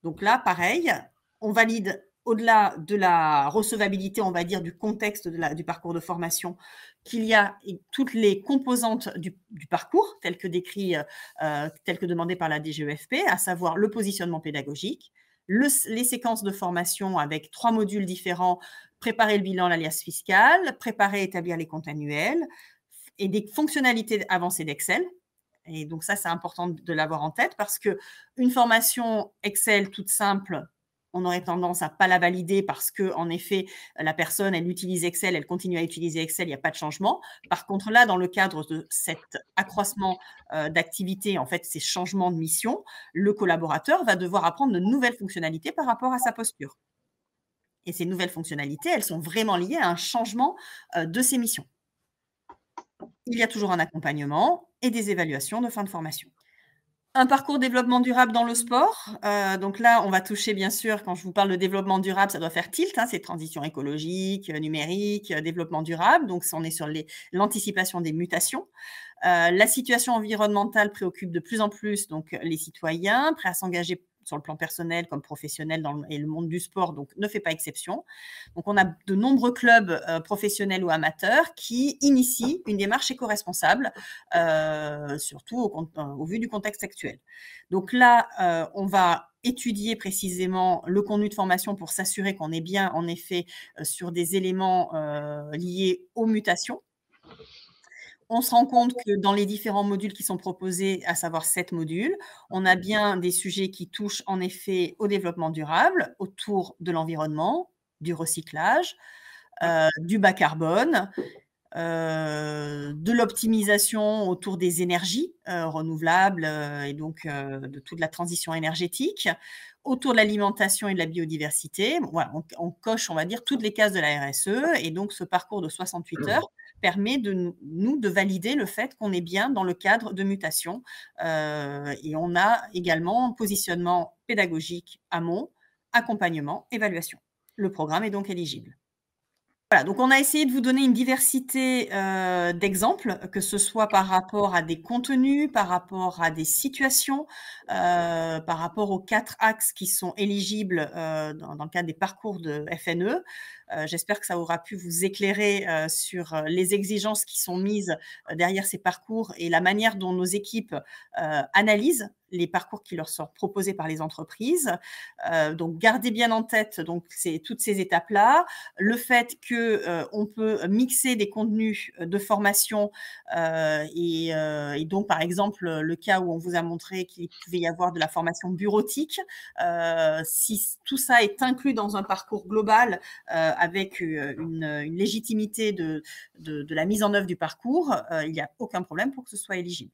Donc là, pareil, on valide au-delà de la recevabilité, on va dire, du contexte du parcours de formation, qu'il y a toutes les composantes du parcours, telles que demandées par la DGEFP, à savoir le positionnement pédagogique, les séquences de formation avec 3 modules différents, préparer le bilan, l'alias fiscal, préparer et établir les comptes annuels, et des fonctionnalités avancées d'Excel. Et donc ça, c'est important de l'avoir en tête parce qu'une formation Excel toute simple, on aurait tendance à ne pas la valider parce qu'en effet, la personne, elle utilise Excel, elle continue à utiliser Excel, il n'y a pas de changement. Par contre, là, dans le cadre de cet accroissement d'activité, en fait, ces changements de mission, le collaborateur va devoir apprendre de nouvelles fonctionnalités par rapport à sa posture. Et ces nouvelles fonctionnalités, elles sont vraiment liées à un changement de ses missions. Il y a toujours un accompagnement et des évaluations de fin de formation. Un parcours développement durable dans le sport. Donc là, on va toucher, bien sûr, quand je vous parle de développement durable, ça doit faire tilt, hein, c'est transition écologique, numérique, développement durable. Donc, on est sur l'anticipation des mutations. La situation environnementale préoccupe de plus en plus donc, les citoyens, prêts à s'engager sur le plan personnel comme professionnel et le monde du sport, donc ne fait pas exception. Donc, on a de nombreux clubs professionnels ou amateurs qui initient une démarche éco-responsable, surtout au vu du contexte actuel. Donc là, on va étudier précisément le contenu de formation pour s'assurer qu'on est bien, en effet, sur des éléments liés aux mutations. On se rend compte que dans les différents modules qui sont proposés, à savoir 7 modules, on a bien des sujets qui touchent en effet au développement durable, autour de l'environnement, du recyclage, du bas carbone, de l'optimisation autour des énergies renouvelables et donc de toute la transition énergétique, autour de l'alimentation et de la biodiversité. Bon, voilà, on coche, on va dire, toutes les cases de la RSE et donc ce parcours de 68 heures permet de valider le fait qu'on est bien dans le cadre de mutation. Et on a également positionnement pédagogique amont, accompagnement, évaluation. Le programme est donc éligible. Voilà, donc on a essayé de vous donner une diversité d'exemples, que ce soit par rapport à des contenus, par rapport à des situations, par rapport aux 4 axes qui sont éligibles dans le cadre des parcours de FNE. J'espère que ça aura pu vous éclairer sur les exigences qui sont mises derrière ces parcours et la manière dont nos équipes analysent les parcours qui leur sont proposés par les entreprises. Donc, gardez bien en tête toutes ces étapes-là. Le fait qu'on peut mixer des contenus de formation et donc, par exemple, le cas où on vous a montré qu'il pouvait y avoir de la formation bureautique, si tout ça est inclus dans un parcours global avec une légitimité de la mise en œuvre du parcours, il n'y a aucun problème pour que ce soit éligible.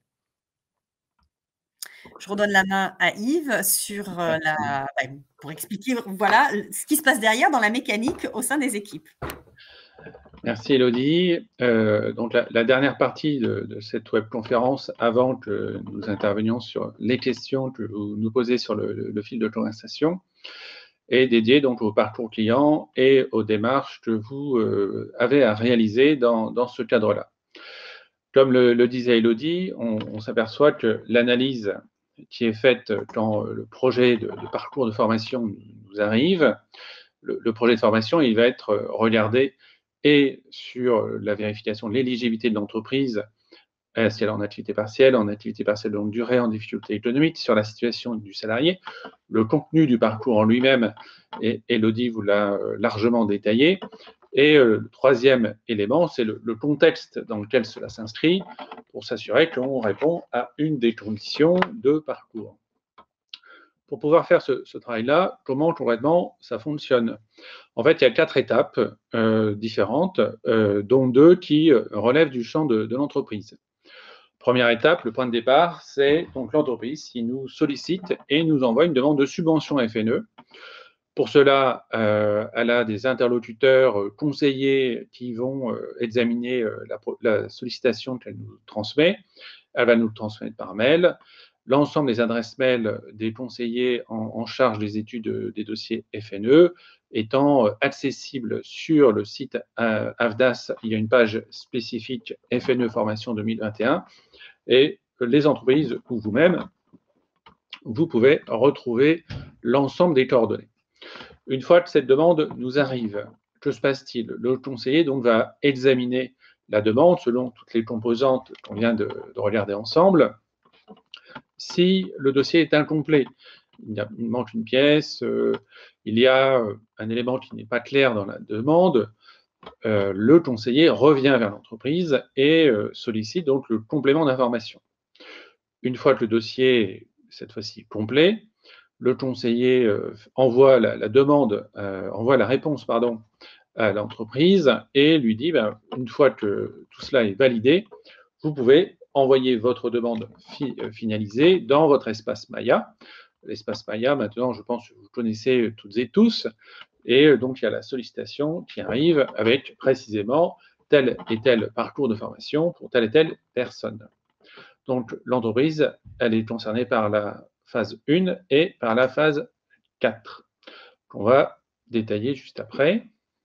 Je redonne la main à Yves pour expliquer voilà, ce qui se passe derrière dans la mécanique au sein des équipes. Merci Elodie. Donc la dernière partie de cette webconférence, avant que nous intervenions sur les questions que vous nous posez sur le fil de conversation, est dédiée donc au parcours client et aux démarches que vous avez à réaliser dans ce cadre-là. Comme le disait Elodie, on s'aperçoit que l'analyse qui est faite quand le projet de parcours de formation nous arrive, le projet de formation, il va être regardé et sur la vérification de l'éligibilité de l'entreprise, si elle est en activité partielle de longue durée, en difficulté économique, sur la situation du salarié, le contenu du parcours en lui-même, et Elodie vous l'a largement détaillé. Et le troisième élément, c'est le contexte dans lequel cela s'inscrit pour s'assurer qu'on répond à une des conditions de parcours. Pour pouvoir faire ce travail-là, comment concrètement ça fonctionne? En fait, il y a 4 étapes différentes, dont 2 qui relèvent du champ de l'entreprise. Première étape, le point de départ, c'est donc l'entreprise qui nous sollicite et nous envoie une demande de subvention FNE. Pour cela, elle a des interlocuteurs conseillers qui vont examiner la sollicitation qu'elle nous transmet. Elle va nous le transmettre par mail. L'ensemble des adresses mail des conseillers en charge des études des dossiers FNE étant accessibles sur le site AFDAS, il y a une page spécifique FNE Formation 2021 et les entreprises ou vous-même vous pouvez retrouver l'ensemble des coordonnées. Une fois que cette demande nous arrive, que se passe-t-il? Le conseiller donc va examiner la demande selon toutes les composantes qu'on vient de regarder ensemble. Si le dossier est incomplet, il manque une pièce, il y a un élément qui n'est pas clair dans la demande, le conseiller revient vers l'entreprise et sollicite donc le complément d'information. Une fois que le dossier est cette fois-ci complet, le conseiller envoie la demande, envoie la réponse pardon, à l'entreprise et lui dit une fois que tout cela est validé, vous pouvez envoyer votre demande finalisée dans votre espace Maya. L'espace Maya, maintenant, je pense que vous connaissez toutes et tous. Et donc, il y a la sollicitation qui arrive avec précisément tel et tel parcours de formation pour telle et telle personne. Donc, l'entreprise, elle est concernée par la phase 1 et par la phase 4, qu'on va détailler juste après.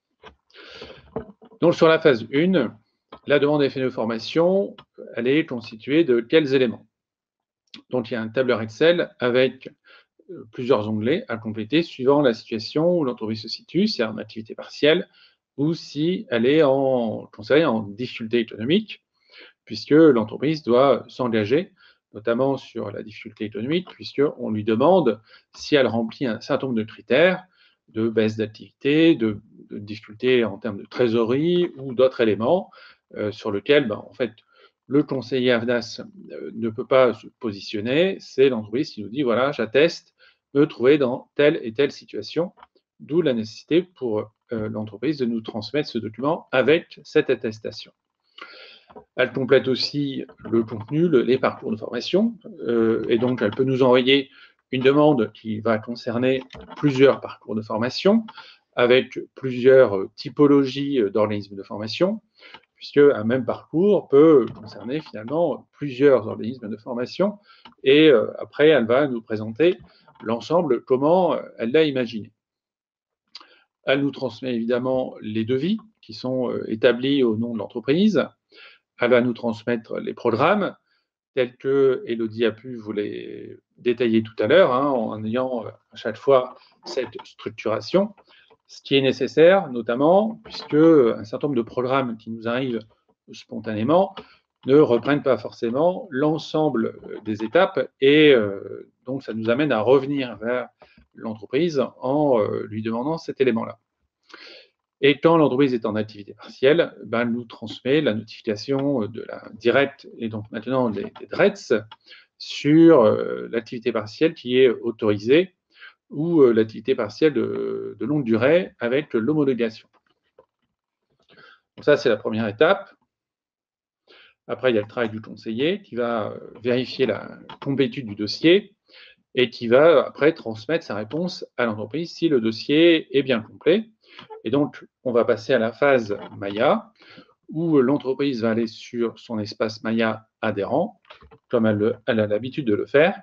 Donc, sur la phase 1, la demande FNE de formation, elle est constituée de quels éléments? Donc, il y a un tableur Excel avec plusieurs onglets à compléter suivant la situation où l'entreprise se situe, si elle est en activité partielle ou si elle est considérée en difficulté économique, puisque l'entreprise doit s'engager, notamment sur la difficulté économique, puisqu'on lui demande si elle remplit un certain nombre de critères de baisse d'activité, de difficulté en termes de trésorerie ou d'autres éléments sur lesquels, en fait, le conseiller AFDAS ne peut pas se positionner. C'est l'entreprise qui nous dit, voilà, j'atteste me trouver dans telle et telle situation, d'où la nécessité pour l'entreprise de nous transmettre ce document avec cette attestation. Elle complète aussi le contenu, les parcours de formation, et donc elle peut nous envoyer une demande qui va concerner plusieurs parcours de formation, avec plusieurs typologies d'organismes de formation, puisque un même parcours peut concerner finalement plusieurs organismes de formation, et après elle va nous présenter l'ensemble, comment elle l'a imaginé. Elle nous transmet évidemment les devis qui sont établis au nom de l'entreprise. Elle va nous transmettre les programmes tels que Élodie a pu vous les détailler tout à l'heure, en ayant à chaque fois cette structuration. Ce qui est nécessaire, notamment, puisque un certain nombre de programmes qui nous arrivent spontanément ne reprennent pas forcément l'ensemble des étapes et donc ça nous amène à revenir vers l'entreprise en lui demandant cet élément-là. Et quand l'entreprise est en activité partielle, elle nous transmet la notification de la directe et donc maintenant des DRETS sur l'activité partielle qui est autorisée ou l'activité partielle de longue durée avec l'homologation. Donc ça, c'est la première étape. Après, il y a le travail du conseiller qui va vérifier la complétude du dossier et qui va après transmettre sa réponse à l'entreprise si le dossier est bien complet. Et donc, on va passer à la phase Maya, où l'entreprise va aller sur son espace Maya adhérent, comme elle a l'habitude de le faire,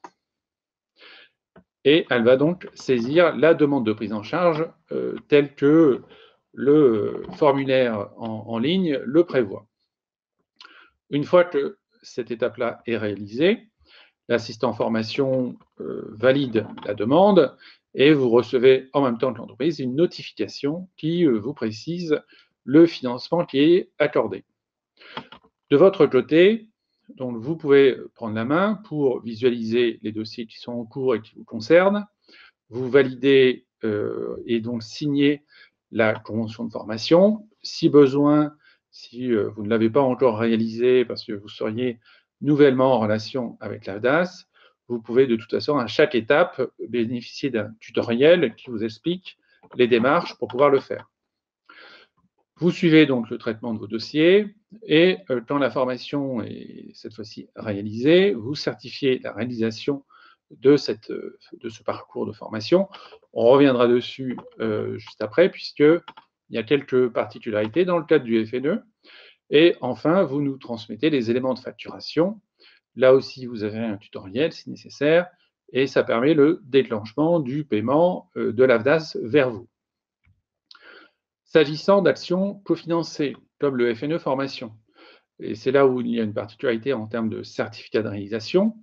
et elle va donc saisir la demande de prise en charge telle que le formulaire en ligne le prévoit. Une fois que cette étape-là est réalisée, l'assistant formation valide la demande et vous recevez en même temps que l'entreprise une notification qui vous précise le financement qui est accordé. De votre côté, donc vous pouvez prendre la main pour visualiser les dossiers qui sont en cours et qui vous concernent. Vous validez et donc signez la convention de formation. Si besoin, si vous ne l'avez pas encore réalisé parce que vous seriez nouvellement en relation avec l'AFDAS, vous pouvez de toute façon à chaque étape bénéficier d'un tutoriel qui vous explique les démarches pour pouvoir le faire. Vous suivez donc le traitement de vos dossiers et quand la formation est cette fois-ci réalisée, vous certifiez la réalisation de ce parcours de formation. On reviendra dessus juste après, puisqu'il y a quelques particularités dans le cadre du FNE. Et enfin, vous nous transmettez les éléments de facturation. Là aussi, vous avez un tutoriel si nécessaire, et ça permet le déclenchement du paiement de l'AFDAS vers vous. S'agissant d'actions cofinancées, comme le FNE formation, et c'est là où il y a une particularité en termes de certificat de réalisation,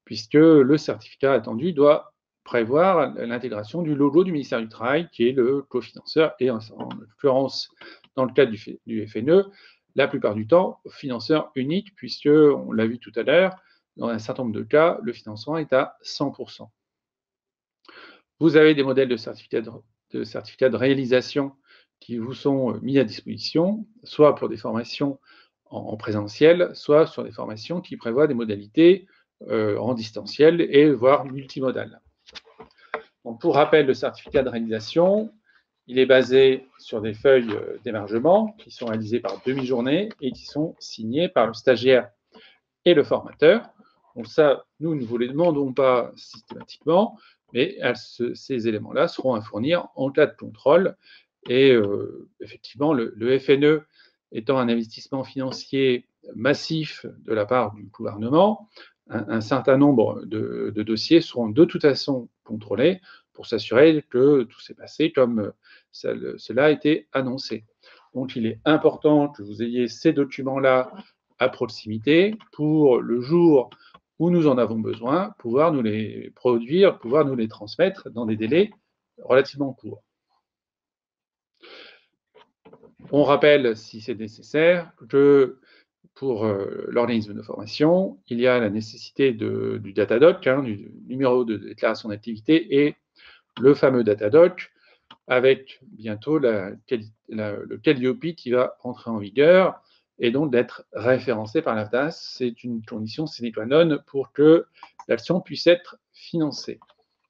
puisque le certificat attendu doit prévoir l'intégration du logo du ministère du Travail, qui est le cofinanceur, et en l'occurrence, dans le cadre du FNE, la plupart du temps, financeur unique, puisque, on l'a vu tout à l'heure, dans un certain nombre de cas, le financement est à 100%. Vous avez des modèles de certificats de réalisation qui vous sont mis à disposition, soit pour des formations en présentiel, soit sur des formations qui prévoient des modalités en distanciel et voire multimodales. Donc, pour rappel, le certificat de réalisation, il est basé sur des feuilles d'émargement qui sont réalisées par demi-journée et qui sont signées par le stagiaire et le formateur. Donc ça, nous ne vous les demandons pas systématiquement, mais ces éléments-là seront à fournir en cas de contrôle. Et effectivement, le FNE étant un investissement financier massif de la part du gouvernement, un certain nombre de dossiers seront de toute façon contrôlés pour s'assurer que tout s'est passé comme cela a été annoncé. Donc, il est important que vous ayez ces documents-là à proximité pour le jour où nous en avons besoin, pouvoir nous les produire, pouvoir nous les transmettre dans des délais relativement courts. On rappelle, si c'est nécessaire, que pour l'organisme de formation, il y a la nécessité du datadoc, du numéro de déclaration d'activité, et le fameux datadoc, avec bientôt le Calliope qui va entrer en vigueur, et donc d'être référencé par l'AFDAS. C'est une condition sine qua non pour que l'action puisse être financée.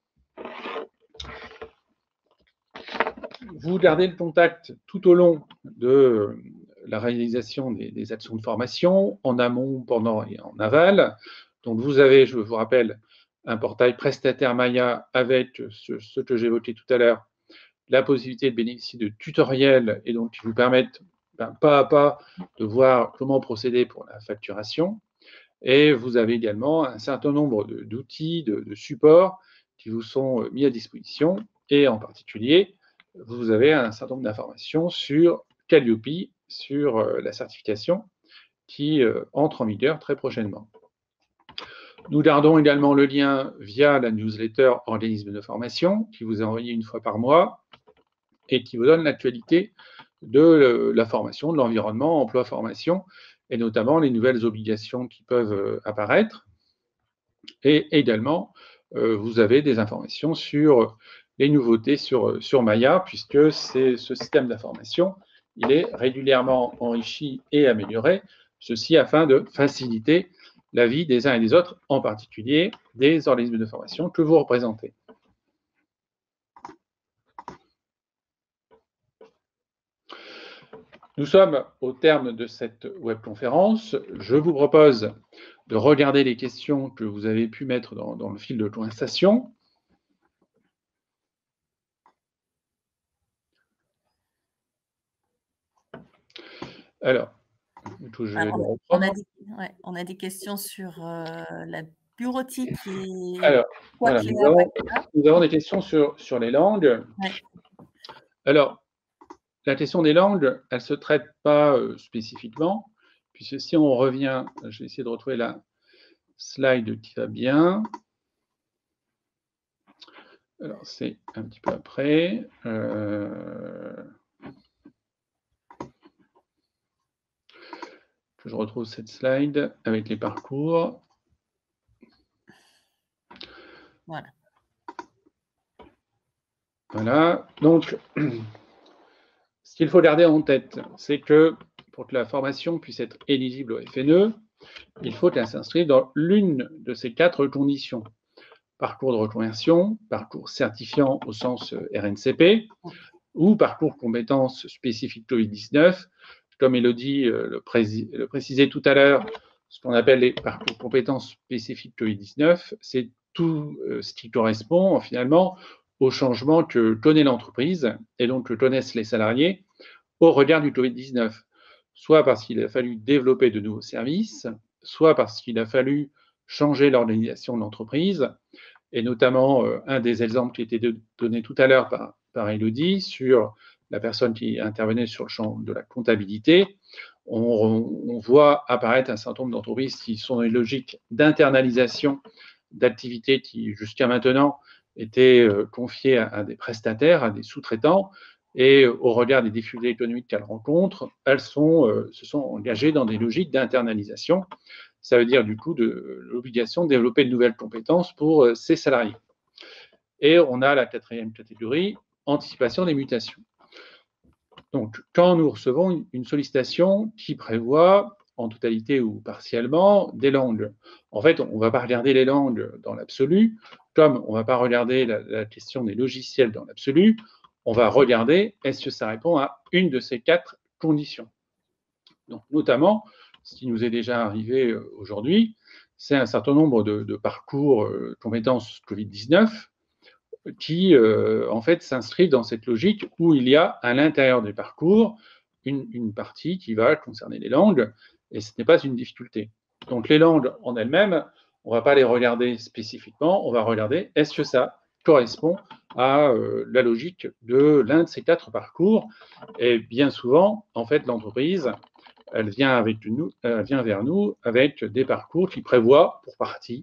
Vous gardez le contact tout au long de la réalisation des actions de formation, en amont, pendant et en aval. Donc vous avez, je vous rappelle, un portail prestataire Maya avec ce que j'évoquais tout à l'heure, la possibilité de bénéficier de tutoriels et donc qui vous permettent pas à pas de voir comment procéder pour la facturation. Et vous avez également un certain nombre d'outils, de supports qui vous sont mis à disposition. Et en particulier, vous avez un certain nombre d'informations sur Calliope, sur la certification qui entre en vigueur très prochainement. Nous gardons également le lien via la newsletter Organisme de formation qui vous est envoyée une fois par mois et qui vous donne l'actualité de la formation, de l'environnement, emploi-formation, et notamment les nouvelles obligations qui peuvent apparaître. Et également, vous avez des informations sur les nouveautés sur Maya, puisque ce système d'information, il est régulièrement enrichi et amélioré, ceci afin de faciliter la vie des uns et des autres, en particulier des organismes de formation que vous représentez. Nous sommes au terme de cette webconférence. Je vous propose de regarder les questions que vous avez pu mettre dans le fil de conversation. Alors, on a des questions sur la bureautique et alors, voilà, nous avons des questions sur les langues. Ouais. Alors, la question des langues, elle ne se traite pas spécifiquement, puisque si on revient, je vais essayer de retrouver la slide qui va bien. Alors, c'est un petit peu après. Que je retrouve cette slide avec les parcours. Voilà. Voilà. Donc, ce qu'il faut garder en tête, c'est que pour que la formation puisse être éligible au FNE, il faut qu'elle s'inscrive dans l'une de ces 4 conditions. Parcours de reconversion, parcours certifiant au sens RNCP, ou parcours compétences spécifiques Covid-19. Comme Élodie le précisait tout à l'heure, ce qu'on appelle les parcours compétences spécifiques Covid-19, c'est tout ce qui correspond finalement au changement que connaît l'entreprise et donc que connaissent les salariés au regard du Covid-19, soit parce qu'il a fallu développer de nouveaux services, soit parce qu'il a fallu changer l'organisation de l'entreprise, et notamment un des exemples qui était donné tout à l'heure par Élodie sur la personne qui intervenait sur le champ de la comptabilité. On voit apparaître un certain nombre d'entreprises qui sont dans une logique d'internalisation d'activités qui, jusqu'à maintenant, étaient confiées à des prestataires, à des sous-traitants, et au regard des difficultés économiques qu'elles rencontrent, elles se sont engagées dans des logiques d'internalisation. Ça veut dire du coup de l'obligation de développer de nouvelles compétences pour ces salariés. Et on a la quatrième catégorie, anticipation des mutations. Donc, quand nous recevons une sollicitation qui prévoit, en totalité ou partiellement, des langues, en fait, on ne va pas regarder les langues dans l'absolu, comme on ne va pas regarder la question des logiciels dans l'absolu, on va regarder est-ce que ça répond à une de ces 4 conditions. Donc, notamment, ce qui nous est déjà arrivé aujourd'hui, c'est un certain nombre de parcours compétences Covid-19 qui, en fait, s'inscrivent dans cette logique où il y a à l'intérieur des parcours une partie qui va concerner les langues, et ce n'est pas une difficulté. Donc, les langues en elles-mêmes, on ne va pas les regarder spécifiquement, on va regarder est-ce que ça correspond à la logique de l'un de ces 4 parcours. Et bien souvent, en fait, l'entreprise, elle vient vers nous avec des parcours qui prévoient, pour partie,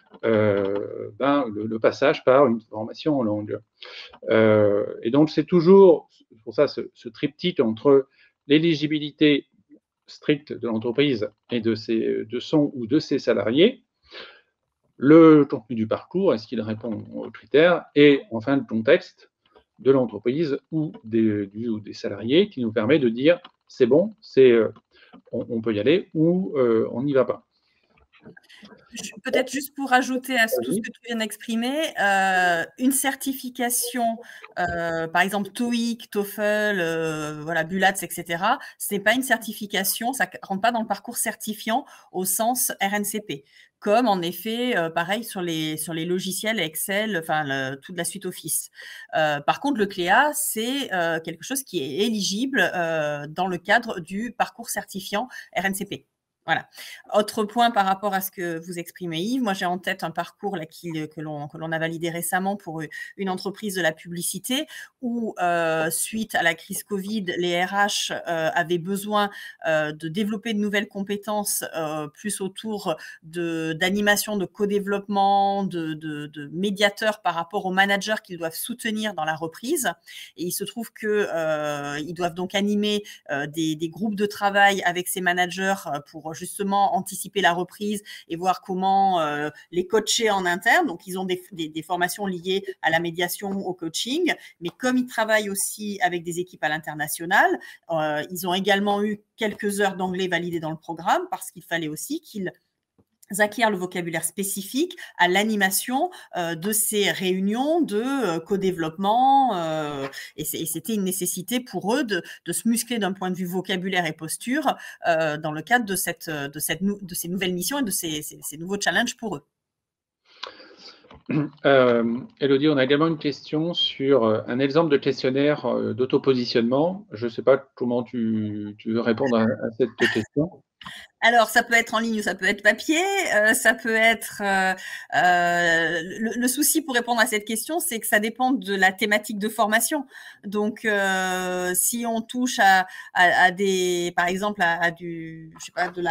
le passage par une formation en langue. Et donc, c'est toujours, pour ça, ce triptyque entre l'éligibilité stricte de l'entreprise et de son ou de ses salariés, le contenu du parcours, est-ce qu'il répond aux critères, et enfin le contexte de l'entreprise ou des salariés qui nous permet de dire c'est bon, on peut y aller ou on n'y va pas. Peut-être juste pour ajouter à tout ce que tu viens d'exprimer, une certification, par exemple TOEIC, TOEFL, voilà, BULATS, etc., ce n'est pas une certification, ça ne rentre pas dans le parcours certifiant au sens RNCP. Comme en effet, pareil sur les logiciels Excel, enfin toute la suite Office. Par contre, le CLEA, c'est quelque chose qui est éligible dans le cadre du parcours certifiant RNCP. Voilà. Autre point par rapport à ce que vous exprimez, Yves, moi j'ai en tête un parcours là, que l'on a validé récemment pour une entreprise de la publicité où, suite à la crise Covid, les RH avaient besoin de développer de nouvelles compétences plus autour d'animation, de co-développement, de médiateurs par rapport aux managers qu'ils doivent soutenir dans la reprise. Et il se trouve qu'ils doivent donc animer des groupes de travail avec ces managers pour justement anticiper la reprise et voir comment les coacher en interne. Donc, ils ont des formations liées à la médiation, au coaching, mais comme ils travaillent aussi avec des équipes à l'international, ils ont également eu quelques heures d'anglais validées dans le programme parce qu'il fallait aussi qu'ils acquièrent le vocabulaire spécifique à l'animation de ces réunions de co-développement et c'était une nécessité pour eux de se muscler d'un point de vue vocabulaire et posture dans le cadre de ces nouvelles missions et de ces nouveaux challenges pour eux. Elodie, on a également une question sur un exemple de questionnaire d'autopositionnement. Je ne sais pas comment tu veux répondre à cette question. Alors, ça peut être en ligne ou ça peut être papier, ça peut être… le souci pour répondre à cette question, c'est que ça dépend de la thématique de formation. Donc, si on touche à des… Par exemple, à du… Je sais pas, de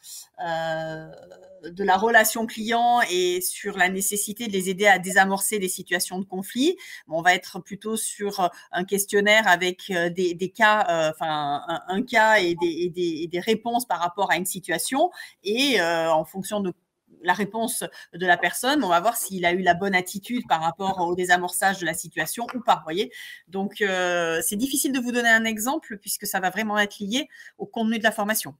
la relation client et sur la nécessité de les aider à désamorcer des situations de conflit, on va être plutôt sur un questionnaire avec des cas, un cas et des réponses par rapport à une situation et en fonction de la réponse de la personne, on va voir s'il a eu la bonne attitude par rapport au désamorçage de la situation ou pas, voyez. Donc, c'est difficile de vous donner un exemple puisque ça va vraiment être lié au contenu de la formation.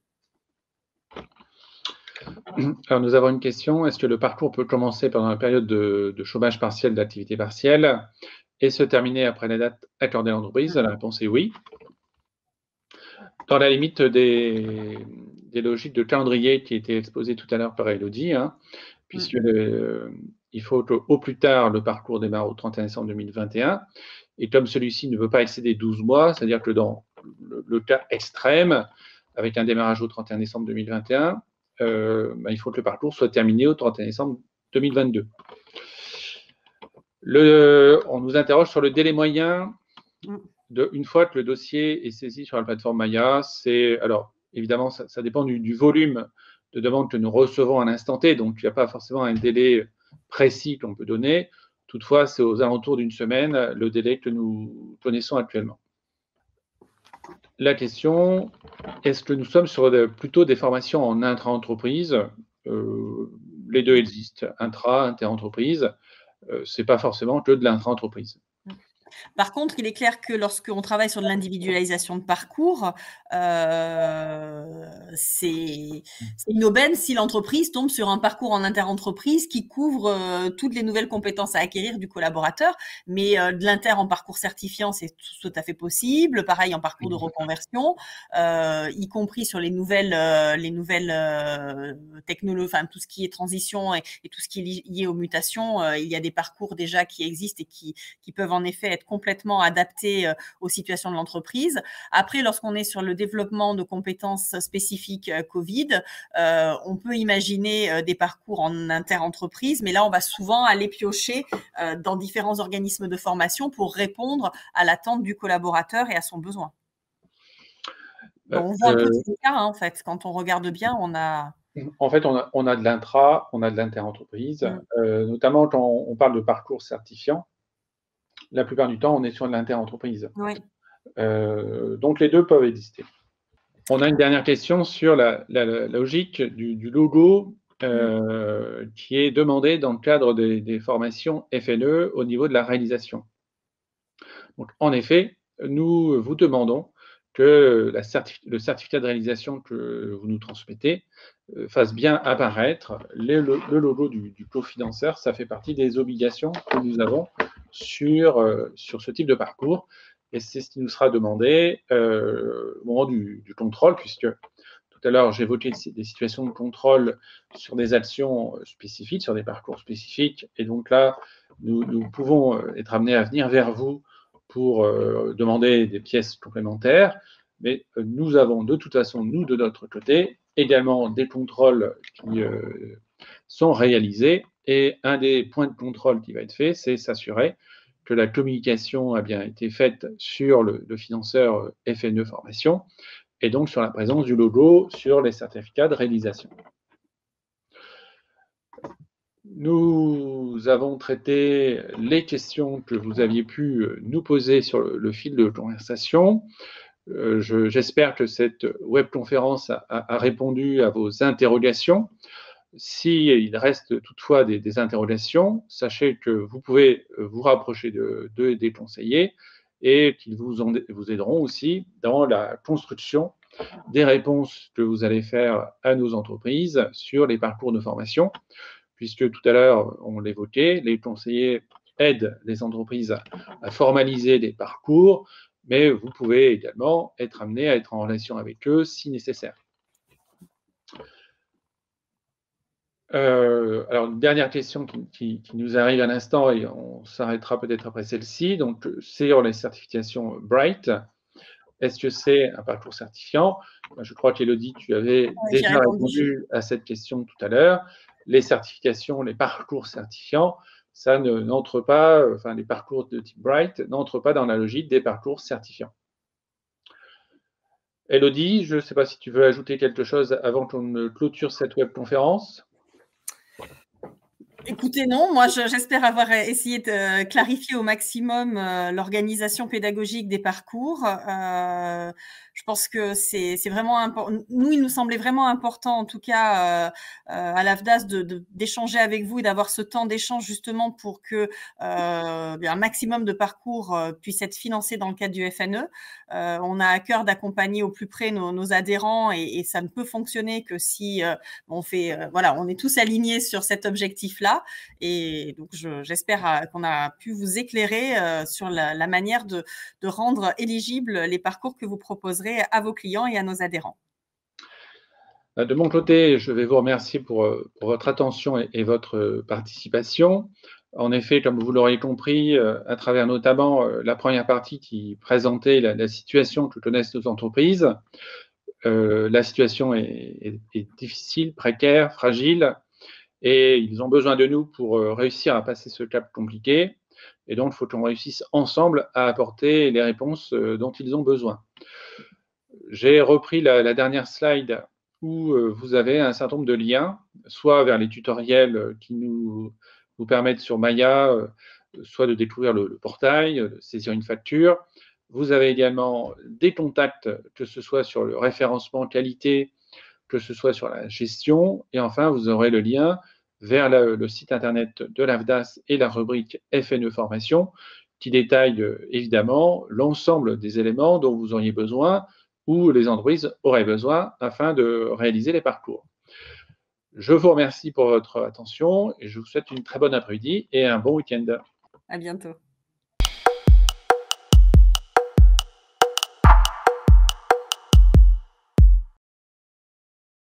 Alors, nous avons une question. Est-ce que le parcours peut commencer pendant la période de chômage partiel, d'activité partielle et se terminer après la date accordée à l'entreprise? La réponse est oui. Dans la limite des logiques de calendrier qui étaient exposées tout à l'heure par Elodie, puisque il faut qu'au plus tard, le parcours démarre au 31 décembre 2021. Et comme celui-ci ne veut pas excéder 12 mois, c'est-à-dire que dans le cas extrême, avec un démarrage au 31 décembre 2021, il faut que le parcours soit terminé au 31 décembre 2022. On nous interroge sur le délai moyen une fois que le dossier est saisi sur la plateforme Maya. Alors, évidemment, ça dépend du volume de demandes que nous recevons à l'instant T, donc il n'y a pas forcément un délai précis qu'on peut donner. Toutefois, c'est aux alentours d'une semaine le délai que nous connaissons actuellement. La question, est-ce que nous sommes sur plutôt des formations en intra-entreprise? Les deux existent, intra, inter-entreprise. Ce n'est pas forcément que de l'intra-entreprise. Par contre, il est clair que lorsqu'on travaille sur de l'individualisation de parcours, c'est une aubaine si l'entreprise tombe sur un parcours en inter-entreprise qui couvre toutes les nouvelles compétences à acquérir du collaborateur. Mais de l'inter en parcours certifiant, c'est tout à fait possible. Pareil en parcours de reconversion, y compris sur les nouvelles technologies, enfin tout ce qui est transition et tout ce qui est lié aux mutations. Il y a des parcours déjà qui existent et qui peuvent en effet être complètement adaptés aux situations de l'entreprise. Après, lorsqu'on est sur le développement de compétences spécifiques Covid, on peut imaginer des parcours en inter-entreprise, mais là, on va souvent aller piocher dans différents organismes de formation pour répondre à l'attente du collaborateur et à son besoin. On voit un peu tous les cas, hein, en fait. Quand on regarde bien, on a... En fait, on a de l'intra, on a de l'inter-entreprise, notamment quand on parle de parcours certifiant. La plupart du temps, on est sur de l'inter-entreprise. Oui. Donc, les deux peuvent exister. On a une dernière question sur la logique du logo qui est demandé dans le cadre des formations FNE au niveau de la réalisation. Donc, en effet, nous vous demandons que le certificat de réalisation que vous nous transmettez fasse bien apparaître le logo du cofinanceur. Ça fait partie des obligations que nous avons sur ce type de parcours. Et c'est ce qui nous sera demandé au moment du contrôle, puisque tout à l'heure, j'évoquais des situations de contrôle sur des actions spécifiques, sur des parcours spécifiques. Et donc là, nous pouvons être amenés à venir vers vous pour demander des pièces complémentaires. Mais nous avons de toute façon, nous, de notre côté, également des contrôles qui sont réalisés. Et un des points de contrôle qui va être fait, c'est s'assurer que la communication a bien été faite sur le financeur FNE Formation, et donc sur la présence du logo sur les certificats de réalisation. Nous avons traité les questions que vous aviez pu nous poser sur le fil de conversation. J'espère que cette webconférence a répondu à vos interrogations. S'il reste toutefois des interrogations, sachez que vous pouvez vous rapprocher des conseillers et qu'ils vous aideront aussi dans la construction des réponses que vous allez faire à nos entreprises sur les parcours de formation, puisque tout à l'heure, on l'évoquait, les conseillers aident les entreprises à formaliser des parcours, mais vous pouvez également être amené à être en relation avec eux si nécessaire. Alors, une dernière question qui nous arrive à l'instant, et on s'arrêtera peut-être après celle-ci, donc c'est sur les certifications Bright. Est-ce que c'est un parcours certifiant? Je crois qu'Élodie, tu avais déjà répondu à cette question tout à l'heure. Les certifications, les parcours certifiants, ça n'entre pas, enfin les parcours de type Bright n'entrent pas dans la logique des parcours certifiants. Élodie, je ne sais pas si tu veux ajouter quelque chose avant qu'on ne clôture cette webconférence. Écoutez, non, moi j'espère avoir essayé de clarifier au maximum l'organisation pédagogique des parcours. Je pense que c'est vraiment important. Nous, il nous semblait vraiment important, en tout cas à l'AFDAS, d'échanger avec vous et d'avoir ce temps d'échange justement pour que un maximum de parcours puissent être financés dans le cadre du FNE. On a à cœur d'accompagner au plus près nos adhérents et ça ne peut fonctionner que si on est tous alignés sur cet objectif-là. Et donc, j'espère qu'on a pu vous éclairer sur la manière de rendre éligibles les parcours que vous proposerez à vos clients et à nos adhérents. De mon côté, je vais vous remercier pour votre attention et votre participation. En effet, comme vous l'aurez compris, à travers notamment la première partie qui présentait la situation que connaissent nos entreprises, la situation est difficile, précaire, fragile, et ils ont besoin de nous pour réussir à passer ce cap compliqué. Et donc, il faut qu'on réussisse ensemble à apporter les réponses dont ils ont besoin. J'ai repris la dernière slide où vous avez un certain nombre de liens, soit vers les tutoriels qui nous vous permettre sur Maya soit de découvrir le portail, de saisir une facture. Vous avez également des contacts, que ce soit sur le référencement qualité, que ce soit sur la gestion. Et enfin, vous aurez le lien vers le site internet de l'AFDAS et la rubrique FNE Formation qui détaille évidemment l'ensemble des éléments dont vous auriez besoin ou les entreprises auraient besoin afin de réaliser les parcours. Je vous remercie pour votre attention et je vous souhaite une très bonne après-midi et un bon week-end. À bientôt.